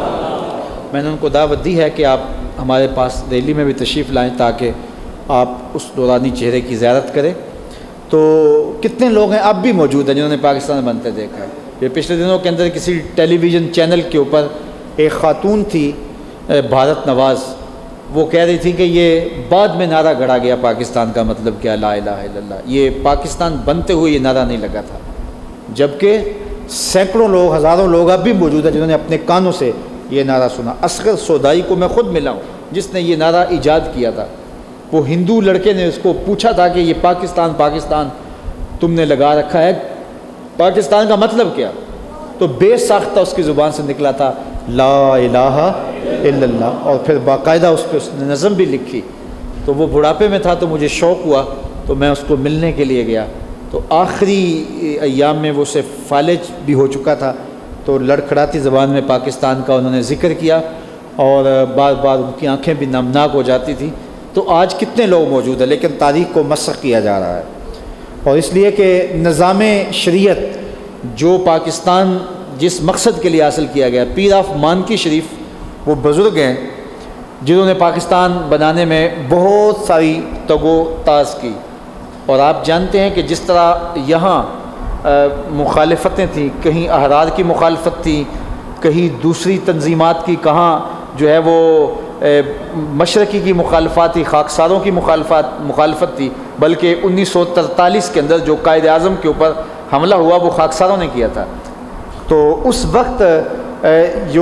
میں نے ان کو دعوت دی ہے کہ آپ ہمارے پاس دہلی میں بھی تشریف لائیں تاکہ آپ اس نورانی چہرے کی زیارت کریں. تو کتنے لوگ ہیں اب بھی موجود ہیں جنہوں نے پاکستان بنتے دیکھا ہے. یہ پچھلے دنوں کے اندر کسی ٹیلی ویژن چینل کے اوپر ایک خاتون تھی بھارت نواز, وہ کہہ رہی تھی کہ یہ بعد میں نعرہ گڑا گیا پاکستان کا مطلب کیا لا الہ الا اللہ, یہ پاکستان بنتے ہوئے یہ نعرہ نہیں لگا تھا. جبکہ سینکڑوں لوگ ہزاروں لوگ اب بھی موجود ہیں جنہوں نے اپنے کانوں سے یہ نعرہ سنا. اصغر سودائی کو میں خود ملا ہوں جس نے یہ نعرہ ایجاد کیا تھا. وہ ہندو لڑکے نے اس کو پوچھا تھا کہ یہ پاکستان پاکستان تم نے لگا رکھا ہے, پاکستان کا مطلب کیا؟ تو بے ساختہ اس کی زبان سے نکلا تھا لا الہ الا اللہ, اور پھر باقاعدہ اس پہ اس نے نظم بھی لکھی. تو وہ بڑھاپے میں تھا تو مجھے شوق ہوا تو میں اس کو ملنے کے لیے گیا. تو آخری ایام میں وہ سے فالج بھی ہو چکا تھا, تو لڑکھڑاتی زبان میں پاکستان کا انہوں نے ذکر کیا اور بار بار ان کی آنکھیں بھی نمناک ہو جاتی تھیں. تو آج کتنے لوگ موجود ہیں, لیکن تاریخ کو مسخ کیا جا رہا ہے. اور اس لیے کہ نظام شریعت جو پاکستان جس مقصد کے لیے حاصل کیا گیا, پیر آف مانکی شریف وہ بزرگ ہیں جنہوں نے پاکستان بنانے میں بہت ساری تگ و تاز کی. اور آپ جانتے ہیں کہ جس طرح یہاں مخالفتیں تھیں, کہیں احرار کی مخالفت تھی, کہیں دوسری تنظیمات کی, کہاں جو ہے وہ مشرقی کی مخالفات تھی, خاکساروں کی مخالفات مخالفت تھی. بلکہ انیس سو ترتالیس کے اندر جو قائد اعظم کے اوپر حملہ ہوا وہ خاکساروں نے کیا تھا. تو اس وقت جو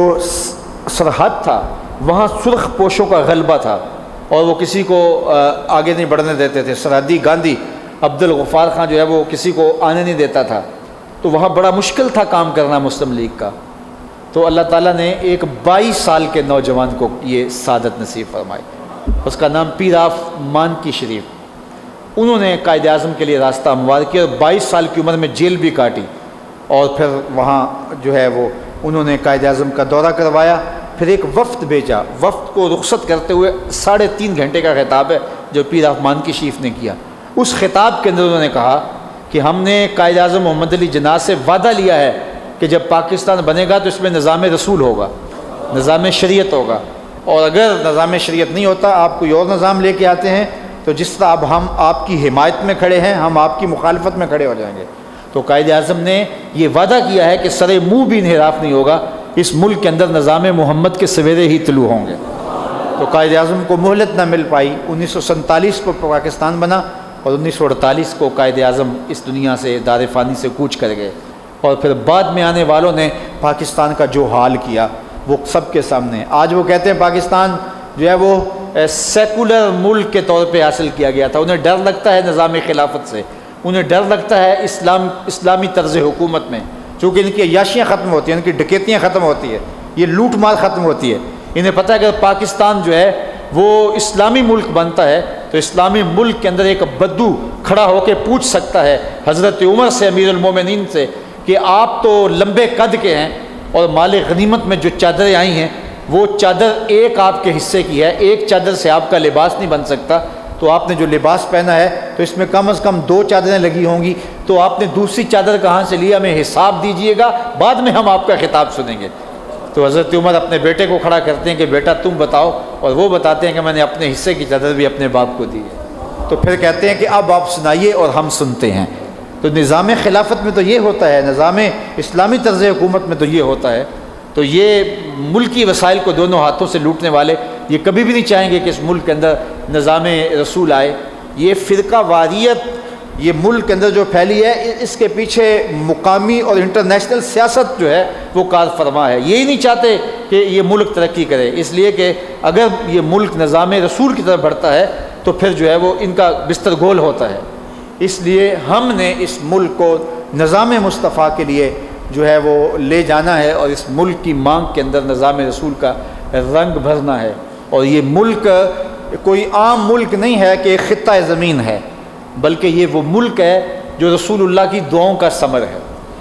سرحد تھا وہاں سرخ پوشوں کا غلبہ تھا اور وہ کسی کو آگے نہیں بڑھنے دیتے تھے. سرحدی گاندھی عبد الغفار خان جو ہے وہ کسی کو آنے نہیں دیتا تھا. تو وہاں بڑا مشکل تھا کام کرنا مسلم لیگ کا. تو اللہ تعالیٰ نے ایک بائیس سال کے نوجوان کو یہ سعادت نصیب فرمائی. اس کا نام پیر آف مانکی شریف. انہوں نے قائد اعظم کے لیے راستہ ہموار کیا اور بائیس سال کی عمر میں جیل بھی کاٹی. اور پھر وہاں جو ہے وہ انہوں نے قائد اعظم کا دورہ کروایا. پھر ایک وفد بھیجا. وفد کو رخصت کرتے ہوئے ساڑھے تین گھنٹے کا خطاب ہے جو پیر آف مانکی شریف نے کیا. اس خطاب کے اندر انہوں نے کہا کہ ہم نے قائد اعظم محمد علی جناح سے وعدہ لیا ہے کہ جب پاکستان بنے گا تو اس میں نظام رسول ہوگا, نظام شریعت ہوگا, اور اگر نظام شریعت نہیں ہوتا آپ کوئی اور نظام لے کے آتے ہیں تو جس طرح اب ہم آپ کی حمایت میں کھڑے ہیں ہم آپ کی مخالفت میں کھڑے ہو جائیں گے. تو قائد اعظم نے یہ وعدہ کیا ہے کہ سر منہ بھی انحراف نہیں ہوگا, اس ملک کے اندر نظام محمد کے سویرے ہی طلوع ہوں گے. تو قائد اعظم کو مہلت نہ مل پائی. انیس سو سینتالیس کو پاکستان بنا اور انیس سو اڑتالیس کو قائد اعظم اس دنیا سے دار فانی سے کوچ کر گئے. اور پھر بعد میں آنے والوں نے پاکستان کا جو حال کیا وہ سب کے سامنے. آج وہ کہتے ہیں پاکستان جو ہے وہ سیکولر ملک کے طور پہ حاصل کیا گیا تھا. انہیں ڈر لگتا ہے نظام خلافت سے, انہیں ڈر لگتا ہے اسلام اسلامی طرز حکومت میں, چونکہ ان کی عیاشیاں ختم ہوتی ہیں, ان کی ڈکیتیاں ختم ہوتی ہے, یہ لوٹ مار ختم ہوتی ہے. انہیں پتہ ہے کہ پاکستان جو ہے وہ اسلامی ملک بنتا ہے تو اسلامی ملک کے اندر ایک بدو کھڑا ہو کے پوچھ سکتا ہے حضرت عمر سے, امیر المومنین سے, کہ آپ تو لمبے قد کے ہیں اور مال غنیمت میں جو چادریں آئی ہیں وہ چادر ایک آپ کے حصے کی ہے, ایک چادر سے آپ کا لباس نہیں بن سکتا. تو آپ نے جو لباس پہنا ہے تو اس میں کم از کم دو چادریں لگی ہوں گی, تو آپ نے دوسری چادر کہاں سے لی, ہمیں حساب دیجئے گا, بعد میں ہم آپ کا خطاب سنیں گے. تو حضرت عمر اپنے بیٹے کو کھڑا کرتے ہیں کہ بیٹا تم بتاؤ, اور وہ بتاتے ہیں کہ میں نے اپنے حصے کی چادر بھی اپنے باپ کو دی ہے. تو پھر کہتے ہیں کہ اب آپ سنائیے اور ہم سنتے ہیں. تو نظام خلافت میں تو یہ ہوتا ہے, نظام اسلامی طرز حکومت میں تو یہ ہوتا ہے. تو یہ ملکی وسائل کو دونوں ہاتھوں سے لوٹنے والے یہ کبھی بھی نہیں چاہیں گے کہ اس ملک کے اندر نظام رسول آئے. یہ فرقہ واریت یہ ملک کے اندر جو پھیلی ہے اس کے پیچھے مقامی اور انٹرنیشنل سیاست جو ہے وہ کار فرما ہے. یہی نہیں چاہتے کہ یہ ملک ترقی کرے, اس لیے کہ اگر یہ ملک نظام رسول کی طرف بڑھتا ہے تو پھر جو ہے وہ ان کا بستر گول ہوتا ہے. اس لیے ہم نے اس ملک کو نظام مصطفیٰ کے لیے جو ہے وہ لے جانا ہے اور اس ملک کی مانگ کے اندر نظام رسول کا رنگ بھرنا ہے. اور یہ ملک کوئی عام ملک نہیں ہے کہ ایک خطہ زمین ہے, بلکہ یہ وہ ملک ہے جو رسول اللہ کی دعاؤں کا ثمر ہے.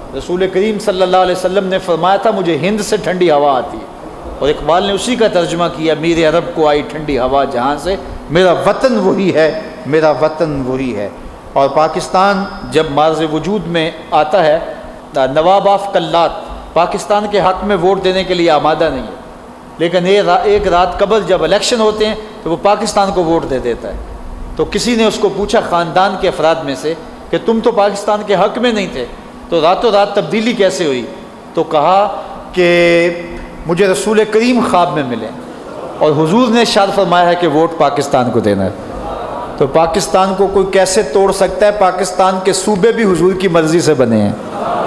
رسول کریم صلی اللہ علیہ وسلم نے فرمایا تھا مجھے ہند سے ٹھنڈی ہوا آتی ہے، اور اقبال نے اسی کا ترجمہ کیا، میرے عرب کو آئی ٹھنڈی ہوا جہاں سے، میرا وطن وہی ہے، میرا وطن وہی ہے۔ اور پاکستان جب مارز وجود میں آتا ہے، نواب آف کلات پاکستان کے حق میں ووٹ دینے کے لیے آمادہ نہیں ہے، لیکن ایک رات قبل جب الیکشن ہوتے ہیں تو وہ پاکستان کو ووٹ دے دیتا ہے۔ تو کسی نے اس کو پوچھا خاندان کے افراد میں سے کہ تم تو پاکستان کے حق میں نہیں تھے، تو راتوں رات تبدیلی کیسے ہوئی؟ تو کہا کہ مجھے رسول کریم خواب میں ملے اور حضور نے ارشاد فرمایا ہے کہ ووٹ پاکستان کو دینا ہے۔ تو پاکستان کو کوئی کیسے توڑ سکتا ہے؟ پاکستان کے صوبے بھی حضور کی مرضی سے بنے ہیں۔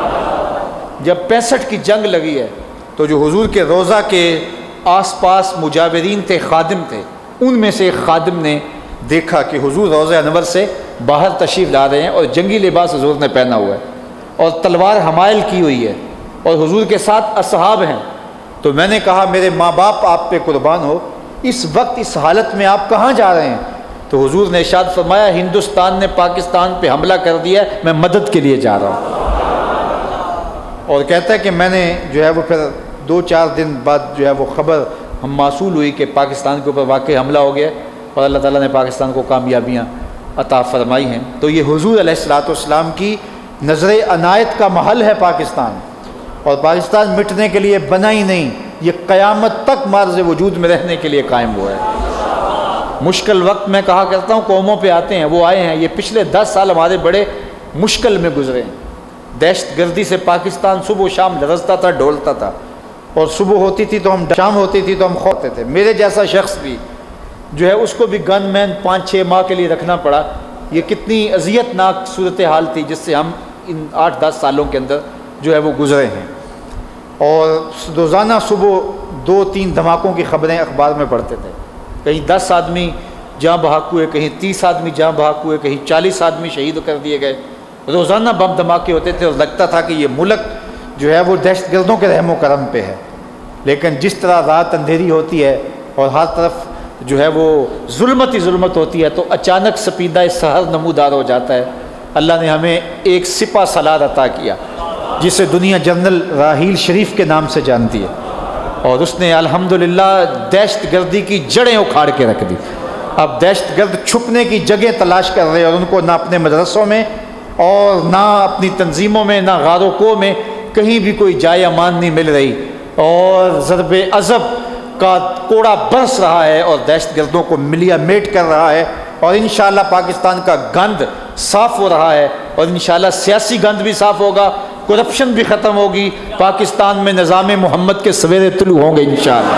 جب پینسٹھ کی جنگ لگی ہے تو جو حضور کے روضہ کے آس پاس مجاورین تھے، خادم تھے، ان میں سے ایک خادم نے دیکھا کہ حضور روضہ انور سے باہر تشریف لا رہے ہیں اور جنگی لباس حضور نے پہنا ہوا ہے اور تلوار حمائل کی ہوئی ہے اور حضور کے ساتھ اصحاب ہیں۔ تو میں نے کہا میرے ماں باپ آپ پہ قربان ہو، اس وقت اس حالت میں آپ کہاں جا رہے ہیں؟ تو حضور نے ارشاد فرمایا ہندوستان نے پاکستان پہ حملہ کر دیا ہے، میں مدد کے لیے جا رہا ہوں۔ اور کہتا ہے کہ میں نے جو ہے وہ پھر دو چار دن بعد جو ہے وہ خبر ہم موصول ہوئی کہ پاکستان کے اوپر واقع حملہ ہو گیا اور اللہ تعالیٰ نے پاکستان کو کامیابیاں عطا فرمائی ہیں۔ تو یہ حضور علیہ الصلوۃ والسلام کی نظر عنایت کا محل ہے پاکستان، اور پاکستان مٹنے کے لیے بنا ہی نہیں، یہ قیامت تک مارز وجود میں رہنے کے لیے قائم ہوا ہے۔ مشکل وقت میں کہا کرتا ہوں قوموں پہ آتے ہیں، وہ آئے ہیں، یہ پچھلے دس سال ہمارے بڑے مشکل میں گزرے ہیں۔ دہشت گردی سے پاکستان صبح و شام لرزتا تھا، ڈھولتا تھا، اور صبح ہوتی تھی تو ہم شام ہوتی تھی تو ہم خوفتے تھے۔ میرے جیسا شخص بھی جو ہے اس کو بھی گن مین پانچ چھ ماہ کے لیے رکھنا پڑا۔ یہ کتنی اذیت ناک صورتحال تھی جس سے ہم ان آٹھ دس سالوں کے اندر جو ہے وہ گزرے ہیں۔ اور روزانہ صبح دو تین دھماکوں کی خبریں اخبار میں پڑھتے تھے، کہیں دس آدمی جاں بحق ہوئے، کہیں تیس آدمی جاں بحق ہوئے، کہیں چالیس آدمی شہید کر دیے گئے۔ روزانہ بم دھماکے ہوتے تھے اور لگتا تھا کہ یہ ملک جو ہے وہ دہشت گردوں کے رحم و کرم پہ ہے۔ لیکن جس طرح رات اندھیری ہوتی ہے اور ہر طرف جو ہے وہ ظلمت ہی ظلمت ہوتی ہے تو اچانک سپیدہ سحر نمودار ہو جاتا ہے۔ اللہ نے ہمیں ایک سپہ سالار عطا کیا جسے دنیا جنرل راحیل شریف کے نام سے جانتی ہے، اور اس نے الحمدللہ دہشت گردی کی جڑیں اکھاڑ کے رکھ دی۔ اب دہشت گرد چھپنے کی جگہ تلاش کر رہے اور ان کو نہ اپنے مدرسوں میں اور نہ اپنی تنظیموں میں نہ غار و کو میں کہیں بھی کوئی جائے امان نہیں مل رہی، اور ضرب عذب کا کوڑا برس رہا ہے اور دہشت گردوں کو ملیا میٹ کر رہا ہے، اور انشاءاللہ پاکستان کا گند صاف ہو رہا ہے، اور انشاءاللہ سیاسی گند بھی صاف ہوگا، کرپشن بھی ختم ہوگی، پاکستان میں نظام محمد کے سویرے طلوع ہوں گے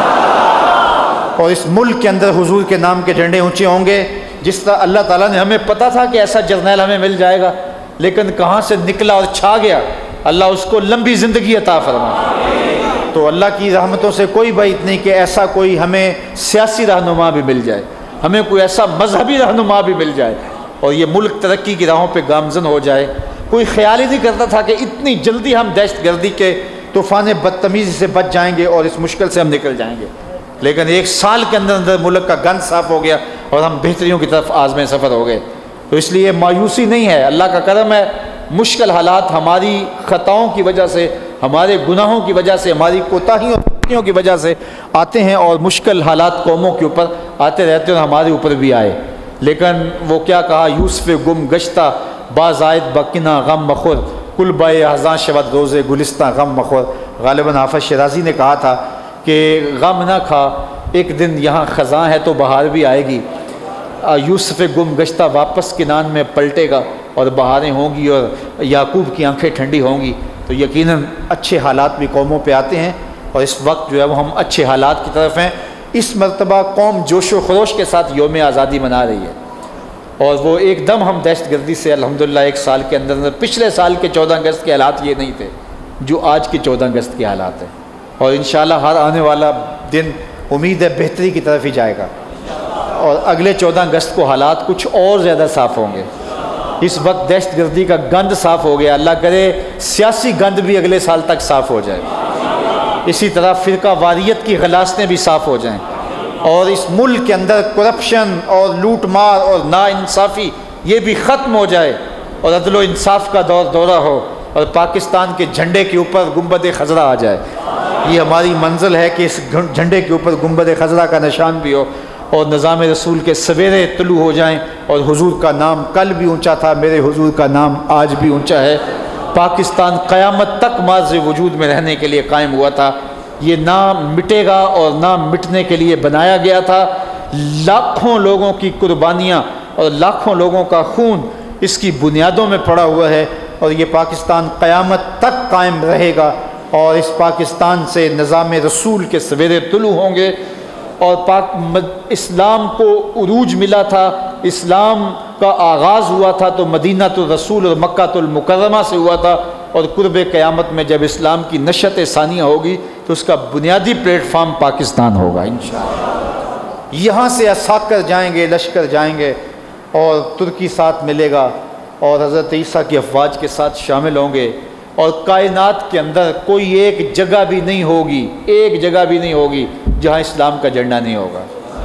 انشاءاللہ، اور اس ملک کے اندر حضور کے نام کے جھنڈے اونچے ہوں گے۔ جس طرح اللہ تعالیٰ نے ہمیں پتہ تھا کہ ایسا جرنیل ہمیں مل جائے گا، لیکن کہاں سے نکلا اور چھا گیا، اللہ اس کو لمبی زندگی عطا فرمائے۔ تو اللہ کی رحمتوں سے کوئی بعید نہیں کہ ایسا کوئی ہمیں سیاسی رہنما بھی مل جائے، ہمیں کوئی ایسا مذہبی رہنما بھی مل جائے، اور یہ ملک ترقی کی راہوں پہ گامزن ہو جائے۔ کوئی خیال ہی نہیں کرتا تھا کہ اتنی جلدی ہم دہشت گردی کے طوفان بدتمیزی سے بچ جائیں گے اور اس مشکل سے ہم نکل جائیں گے، لیکن ایک سال کے اندر اندر ملک کا گند صاف ہو گیا اور ہم بہتریوں کی طرف آزمیں سفر ہو گئے۔ تو اس لیے مایوسی نہیں ہے، اللہ کا کرم ہے۔ مشکل حالات ہماری خطاؤں کی وجہ سے، ہمارے گناہوں کی وجہ سے، ہماری کوتاہیوں غلطیوں کی وجہ سے آتے ہیں، اور مشکل حالات قوموں کے اوپر آتے رہتے ہیں اور ہمارے اوپر بھی آئے۔ لیکن وہ کیا کہا، یوسف گم گشتہ باز آئد بکنا غم مخور، کل بائے ہزاں شود روزے گلستہ غم مخور۔ غالباً حافظ شیرازی نے کہا تھا کہ غم نہ کھا، ایک دن یہاں خزاں ہے تو بہار بھی آئے گی۔ یوسف گم گشتہ واپس کنان میں پلٹے گا اور بہاریں ہوں گی اور یعقوب کی آنکھیں ٹھنڈی ہوں گی۔ تو یقیناً اچھے حالات بھی قوموں پہ آتے ہیں، اور اس وقت جو ہے وہ ہم اچھے حالات کی طرف ہیں۔ اس مرتبہ قوم جوش و خروش کے ساتھ یوم آزادی منا رہی ہے، اور وہ ایک دم ہم دہشت گردی سے الحمدللہ ایک سال کے اندر اندر، پچھلے سال کے چودہ اگست کے حالات یہ نہیں تھے جو آج کے چودہ اگست کے حالات ہیں، اور انشاءاللہ ہر آنے والا دن امید ہے بہتری کی طرف ہی جائے گا، اور اگلے چودہ اگست کو حالات کچھ اور زیادہ صاف ہوں گے۔ اس وقت دہشت گردی کا گند صاف ہو گیا، اللہ کرے سیاسی گند بھی اگلے سال تک صاف ہو جائے، اسی طرح فرقہ واریت کی غلاستیں بھی صاف ہو جائیں، اور اس ملک کے اندر کرپشن اور لوٹ مار اور نا انصافی یہ بھی ختم ہو جائے، اور عدل و انصاف کا دور دورہ ہو، اور پاکستان کے جھنڈے کے اوپر گنبد خضرا آ جائے۔ یہ ہماری منزل ہے کہ اس جھنڈے کے اوپر گنبد خضرا کا نشان بھی ہو، اور نظام رسول کے سویرے طلوع ہو جائیں، اور حضور کا نام کل بھی اونچا تھا، میرے حضور کا نام آج بھی اونچا ہے۔ پاکستان قیامت تک معاذ وجود میں رہنے کے لیے قائم ہوا تھا، یہ نہ مٹے گا اور نہ مٹنے کے لیے بنایا گیا تھا۔ لاکھوں لوگوں کی قربانیاں اور لاکھوں لوگوں کا خون اس کی بنیادوں میں پڑا ہوا ہے، اور یہ پاکستان قیامت تک قائم رہے گا، اور اس پاکستان سے نظام رسول کے سویرے طلوع ہوں گے۔ اور پاک اسلام کو عروج ملا تھا، اسلام کا آغاز ہوا تھا تو مدینہ الرسول اور مکہ المکرمہ سے ہوا تھا، اور قرب قیامت میں جب اسلام کی نشأت ثانیہ ہوگی تو اس کا بنیادی پلیٹ فارم پاکستان ہوگا انشاءاللہ۔ یہاں سے عساکر جائیں گے، لشکر جائیں گے، اور ترکی ساتھ ملے گا، اور حضرت عیسیٰ کی افواج کے ساتھ شامل ہوں گے، اور کائنات کے اندر کوئی ایک جگہ بھی نہیں ہوگی، ایک جگہ بھی نہیں ہوگی جہاں اسلام کا جھنڈا نہیں ہوگا۔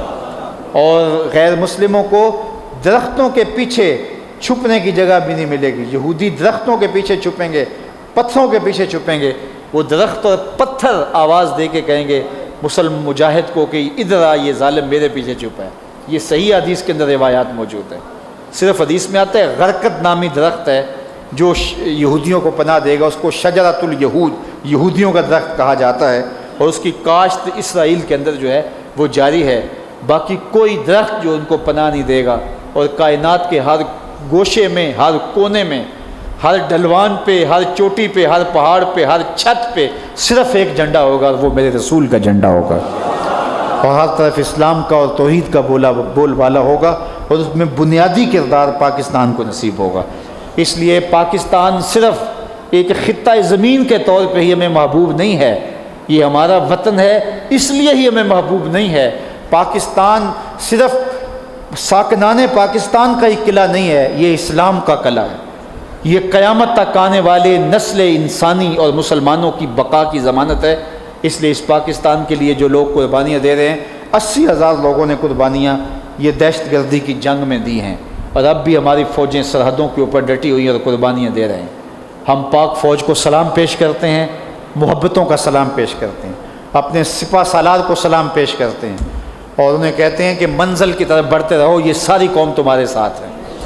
اور غیر مسلموں کو درختوں کے پیچھے چھپنے کی جگہ بھی نہیں ملے گی۔ یہودی درختوں کے پیچھے چھپیں گے، پتھروں کے پیچھے چھپیں گے، وہ درخت اور پتھر آواز دے کے کہیں گے مسلم مجاہد کو کہ ادھر آ، یہ ظالم میرے پیچھے چھپا ہے۔ یہ صحیح حدیث کے اندر روایات موجود ہیں، صرف حدیث میں آتا ہے غرقد نامی درخت ہے جو یہودیوں کو پناہ دے گا، اس کو شجرۃ الیہود، یہودیوں کا درخت کہا جاتا ہے، اور اس کی کاشت اسرائیل کے اندر جو ہے وہ جاری ہے۔ باقی کوئی درخت جو ان کو پناہ نہیں دے گا، اور کائنات کے ہر گوشے میں، ہر کونے میں، ہر ڈھلوان پہ، ہر چوٹی پہ، ہر پہاڑ پہ، ہر چھت پہ صرف ایک جھنڈا ہوگا، اور وہ میرے رسول کا جھنڈا ہوگا، اور ہر طرف اسلام کا اور توحید کا بولا بول والا ہوگا، اور اس میں بنیادی کردار پاکستان کو نصیب ہوگا۔ اس لیے پاکستان صرف ایک خطہ زمین کے طور پہ ہی ہمیں محبوب نہیں ہے، یہ ہمارا وطن ہے، اس لیے ہی ہمیں محبوب نہیں ہے۔ پاکستان صرف ساکنان پاکستان کا ہی قلعہ نہیں ہے، یہ اسلام کا قلعہ ہے، یہ قیامت تک آنے والے نسل انسانی اور مسلمانوں کی بقا کی ضمانت ہے۔ اس لیے اس پاکستان کے لیے جو لوگ قربانیاں دے رہے ہیں، اسی ہزار لوگوں نے قربانیاں یہ دہشت گردی کی جنگ میں دی ہیں، اور اب بھی ہماری فوجیں سرحدوں کے اوپر ڈٹی ہوئی ہیں اور قربانیاں دے رہے ہیں۔ ہم پاک فوج کو سلام پیش کرتے ہیں، محبتوں کا سلام پیش کرتے ہیں، اپنے سپہ سالار کو سلام پیش کرتے ہیں، اور انہیں کہتے ہیں کہ منزل کی طرف بڑھتے رہو، یہ ساری قوم تمہارے ساتھ ہے۔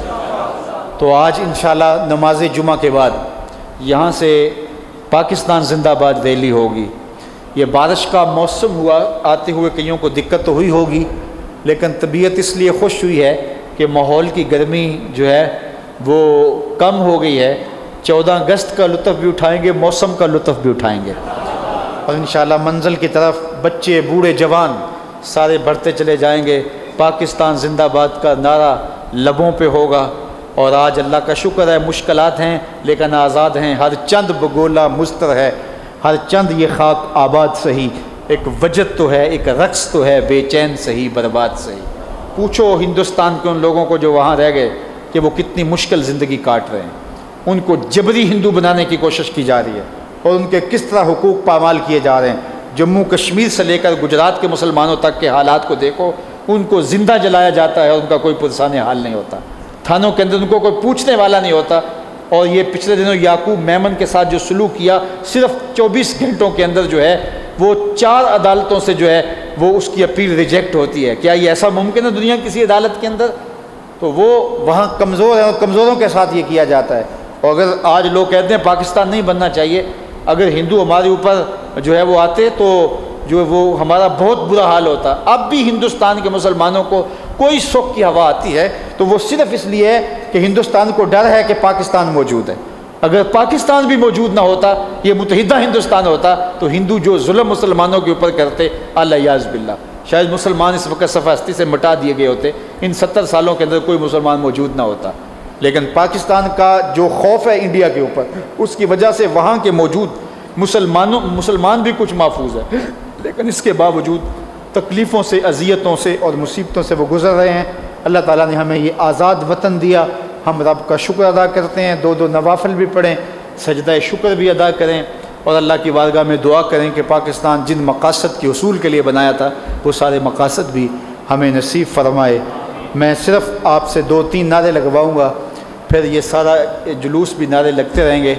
تو آج انشاءاللہ نماز جمعہ کے بعد یہاں سے پاکستان زندہ باد ریلی ہوگی۔ یہ بارش کا موسم ہوا، آتے ہوئے کئیوں کو دقت تو ہوئی ہوگی، لیکن طبیعت اس لیے خوش ہوئی ہے کہ ماحول کی گرمی جو ہے وہ کم ہو گئی ہے۔ چودہ اگست کا لطف بھی اٹھائیں گے، موسم کا لطف بھی اٹھائیں گے، اور انشاءاللہ منزل کی طرف بچے بوڑھے جوان سارے بڑھتے چلے جائیں گے۔ پاکستان زندہ باد کا نعرہ لبوں پہ ہوگا، اور آج اللہ کا شکر ہے مشکلات ہیں لیکن آزاد ہیں، ہر چند بگولا مستر ہے، ہر چند یہ خاک آباد سہی، ایک وجد تو ہے، ایک رقص تو ہے، بے چین سہی برباد سہی۔ پوچھو ہندوستان کے ان لوگوں کو جو وہاں رہ گئے کہ وہ کتنی مشکل زندگی کاٹ رہے ہیں، ان کو جبری ہندو بنانے کی کوشش کی جا رہی ہے، اور ان کے کس طرح حقوق پامال کیے جا رہے ہیں۔ جموں کشمیر سے لے کر گجرات کے مسلمانوں تک کے حالات کو دیکھو، ان کو زندہ جلایا جاتا ہے اور ان کا کوئی پرسان حال نہیں ہوتا، تھانوں کے اندر ان کو کوئی پوچھنے والا نہیں ہوتا۔ اور یہ پچھلے دنوں یعقوب میمن کے ساتھ جو سلوک کیا، صرف چوبیس گھنٹوں کے اندر جو ہے وہ چار عدالتوں سے جو ہے وہ اس کی اپیل ریجیکٹ ہوتی ہے۔ کیا یہ ایسا ممکن ہے دنیا کسی عدالت کے اندر؟ تو وہ وہاں کمزور ہے، اور کمزوروں کے ساتھ یہ کیا جاتا ہے۔ اور اگر آج لوگ کہتے ہیں پاکستان نہیں بننا چاہیے، اگر ہندو ہمارے اوپر جو ہے وہ آتے تو جو وہ ہمارا بہت برا حال ہوتا۔ اب بھی ہندوستان کے مسلمانوں کو کوئی سکھ کی ہوا آتی ہے تو وہ صرف اس لیے ہے کہ ہندوستان کو ڈر ہے کہ پاکستان موجود ہے۔ اگر پاکستان بھی موجود نہ ہوتا، یہ متحدہ ہندوستان ہوتا، تو ہندو جو ظلم مسلمانوں کے اوپر کرتے، اللہ یعوذ باللہ، شاید مسلمان اس وقت صفحہ ہستی سے مٹا دیے گئے ہوتے، ان ستر سالوں کے اندر کوئی مسلمان موجود نہ ہوتا۔ لیکن پاکستان کا جو خوف ہے انڈیا کے اوپر، اس کی وجہ سے وہاں کے موجود مسلمانوں مسلمان بھی کچھ محفوظ ہے، لیکن اس کے باوجود تکلیفوں سے، اذیتوں سے اور مصیبتوں سے وہ گزر رہے ہیں۔ اللہ تعالیٰ نے ہمیں یہ آزاد وطن دیا، ہم رب کا شکر ادا کرتے ہیں، دو دو نوافل بھی پڑھیں، سجدہ شکر بھی ادا کریں، اور اللہ کی بارگاہ میں دعا کریں کہ پاکستان جن مقاصد کے حصول کے لیے بنایا تھا وہ سارے مقاصد بھی ہمیں نصیب فرمائے۔ میں صرف آپ سے دو تین نعرے لگواؤں گا، پھر یہ سارا جلوس بھی نعرے لگتے رہیں گے۔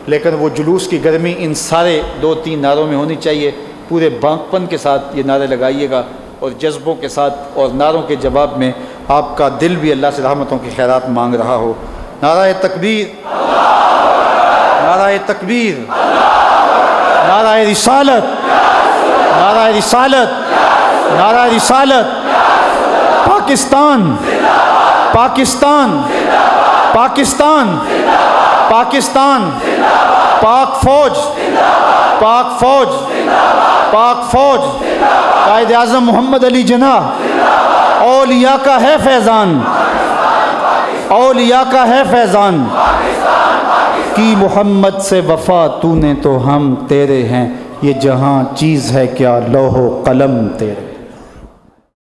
لیکن وہ جلوس کی گرمی ان سارے دو تین نعروں میں ہونی چاہیے. پورے بانکپن کے ساتھ یہ نعرے لگائیے گا اور جذبوں کے ساتھ، اور نعروں کے جواب میں آپ کا دل بھی اللہ سے رحمتوں کی خیرات مانگ رہا ہو. نعرہ تکبیر، نعرہ تکبیر، نعرہ رسالت، نعرہ رسالت، نعرہ رسالت. پاکستان، پاکستان، پاکستان، پاکستان، پاک فوج، پاک فوج، پاک فوج. قائد اعظم محمد علی جناح، اولیاء کا ہے فیضان، اولیاء کا ہے فیضان. کی محمد سے وفا تو نے تو ہم تیرے ہیں، یہ جہاں چیز ہے کیا لوح و قلم تیرے.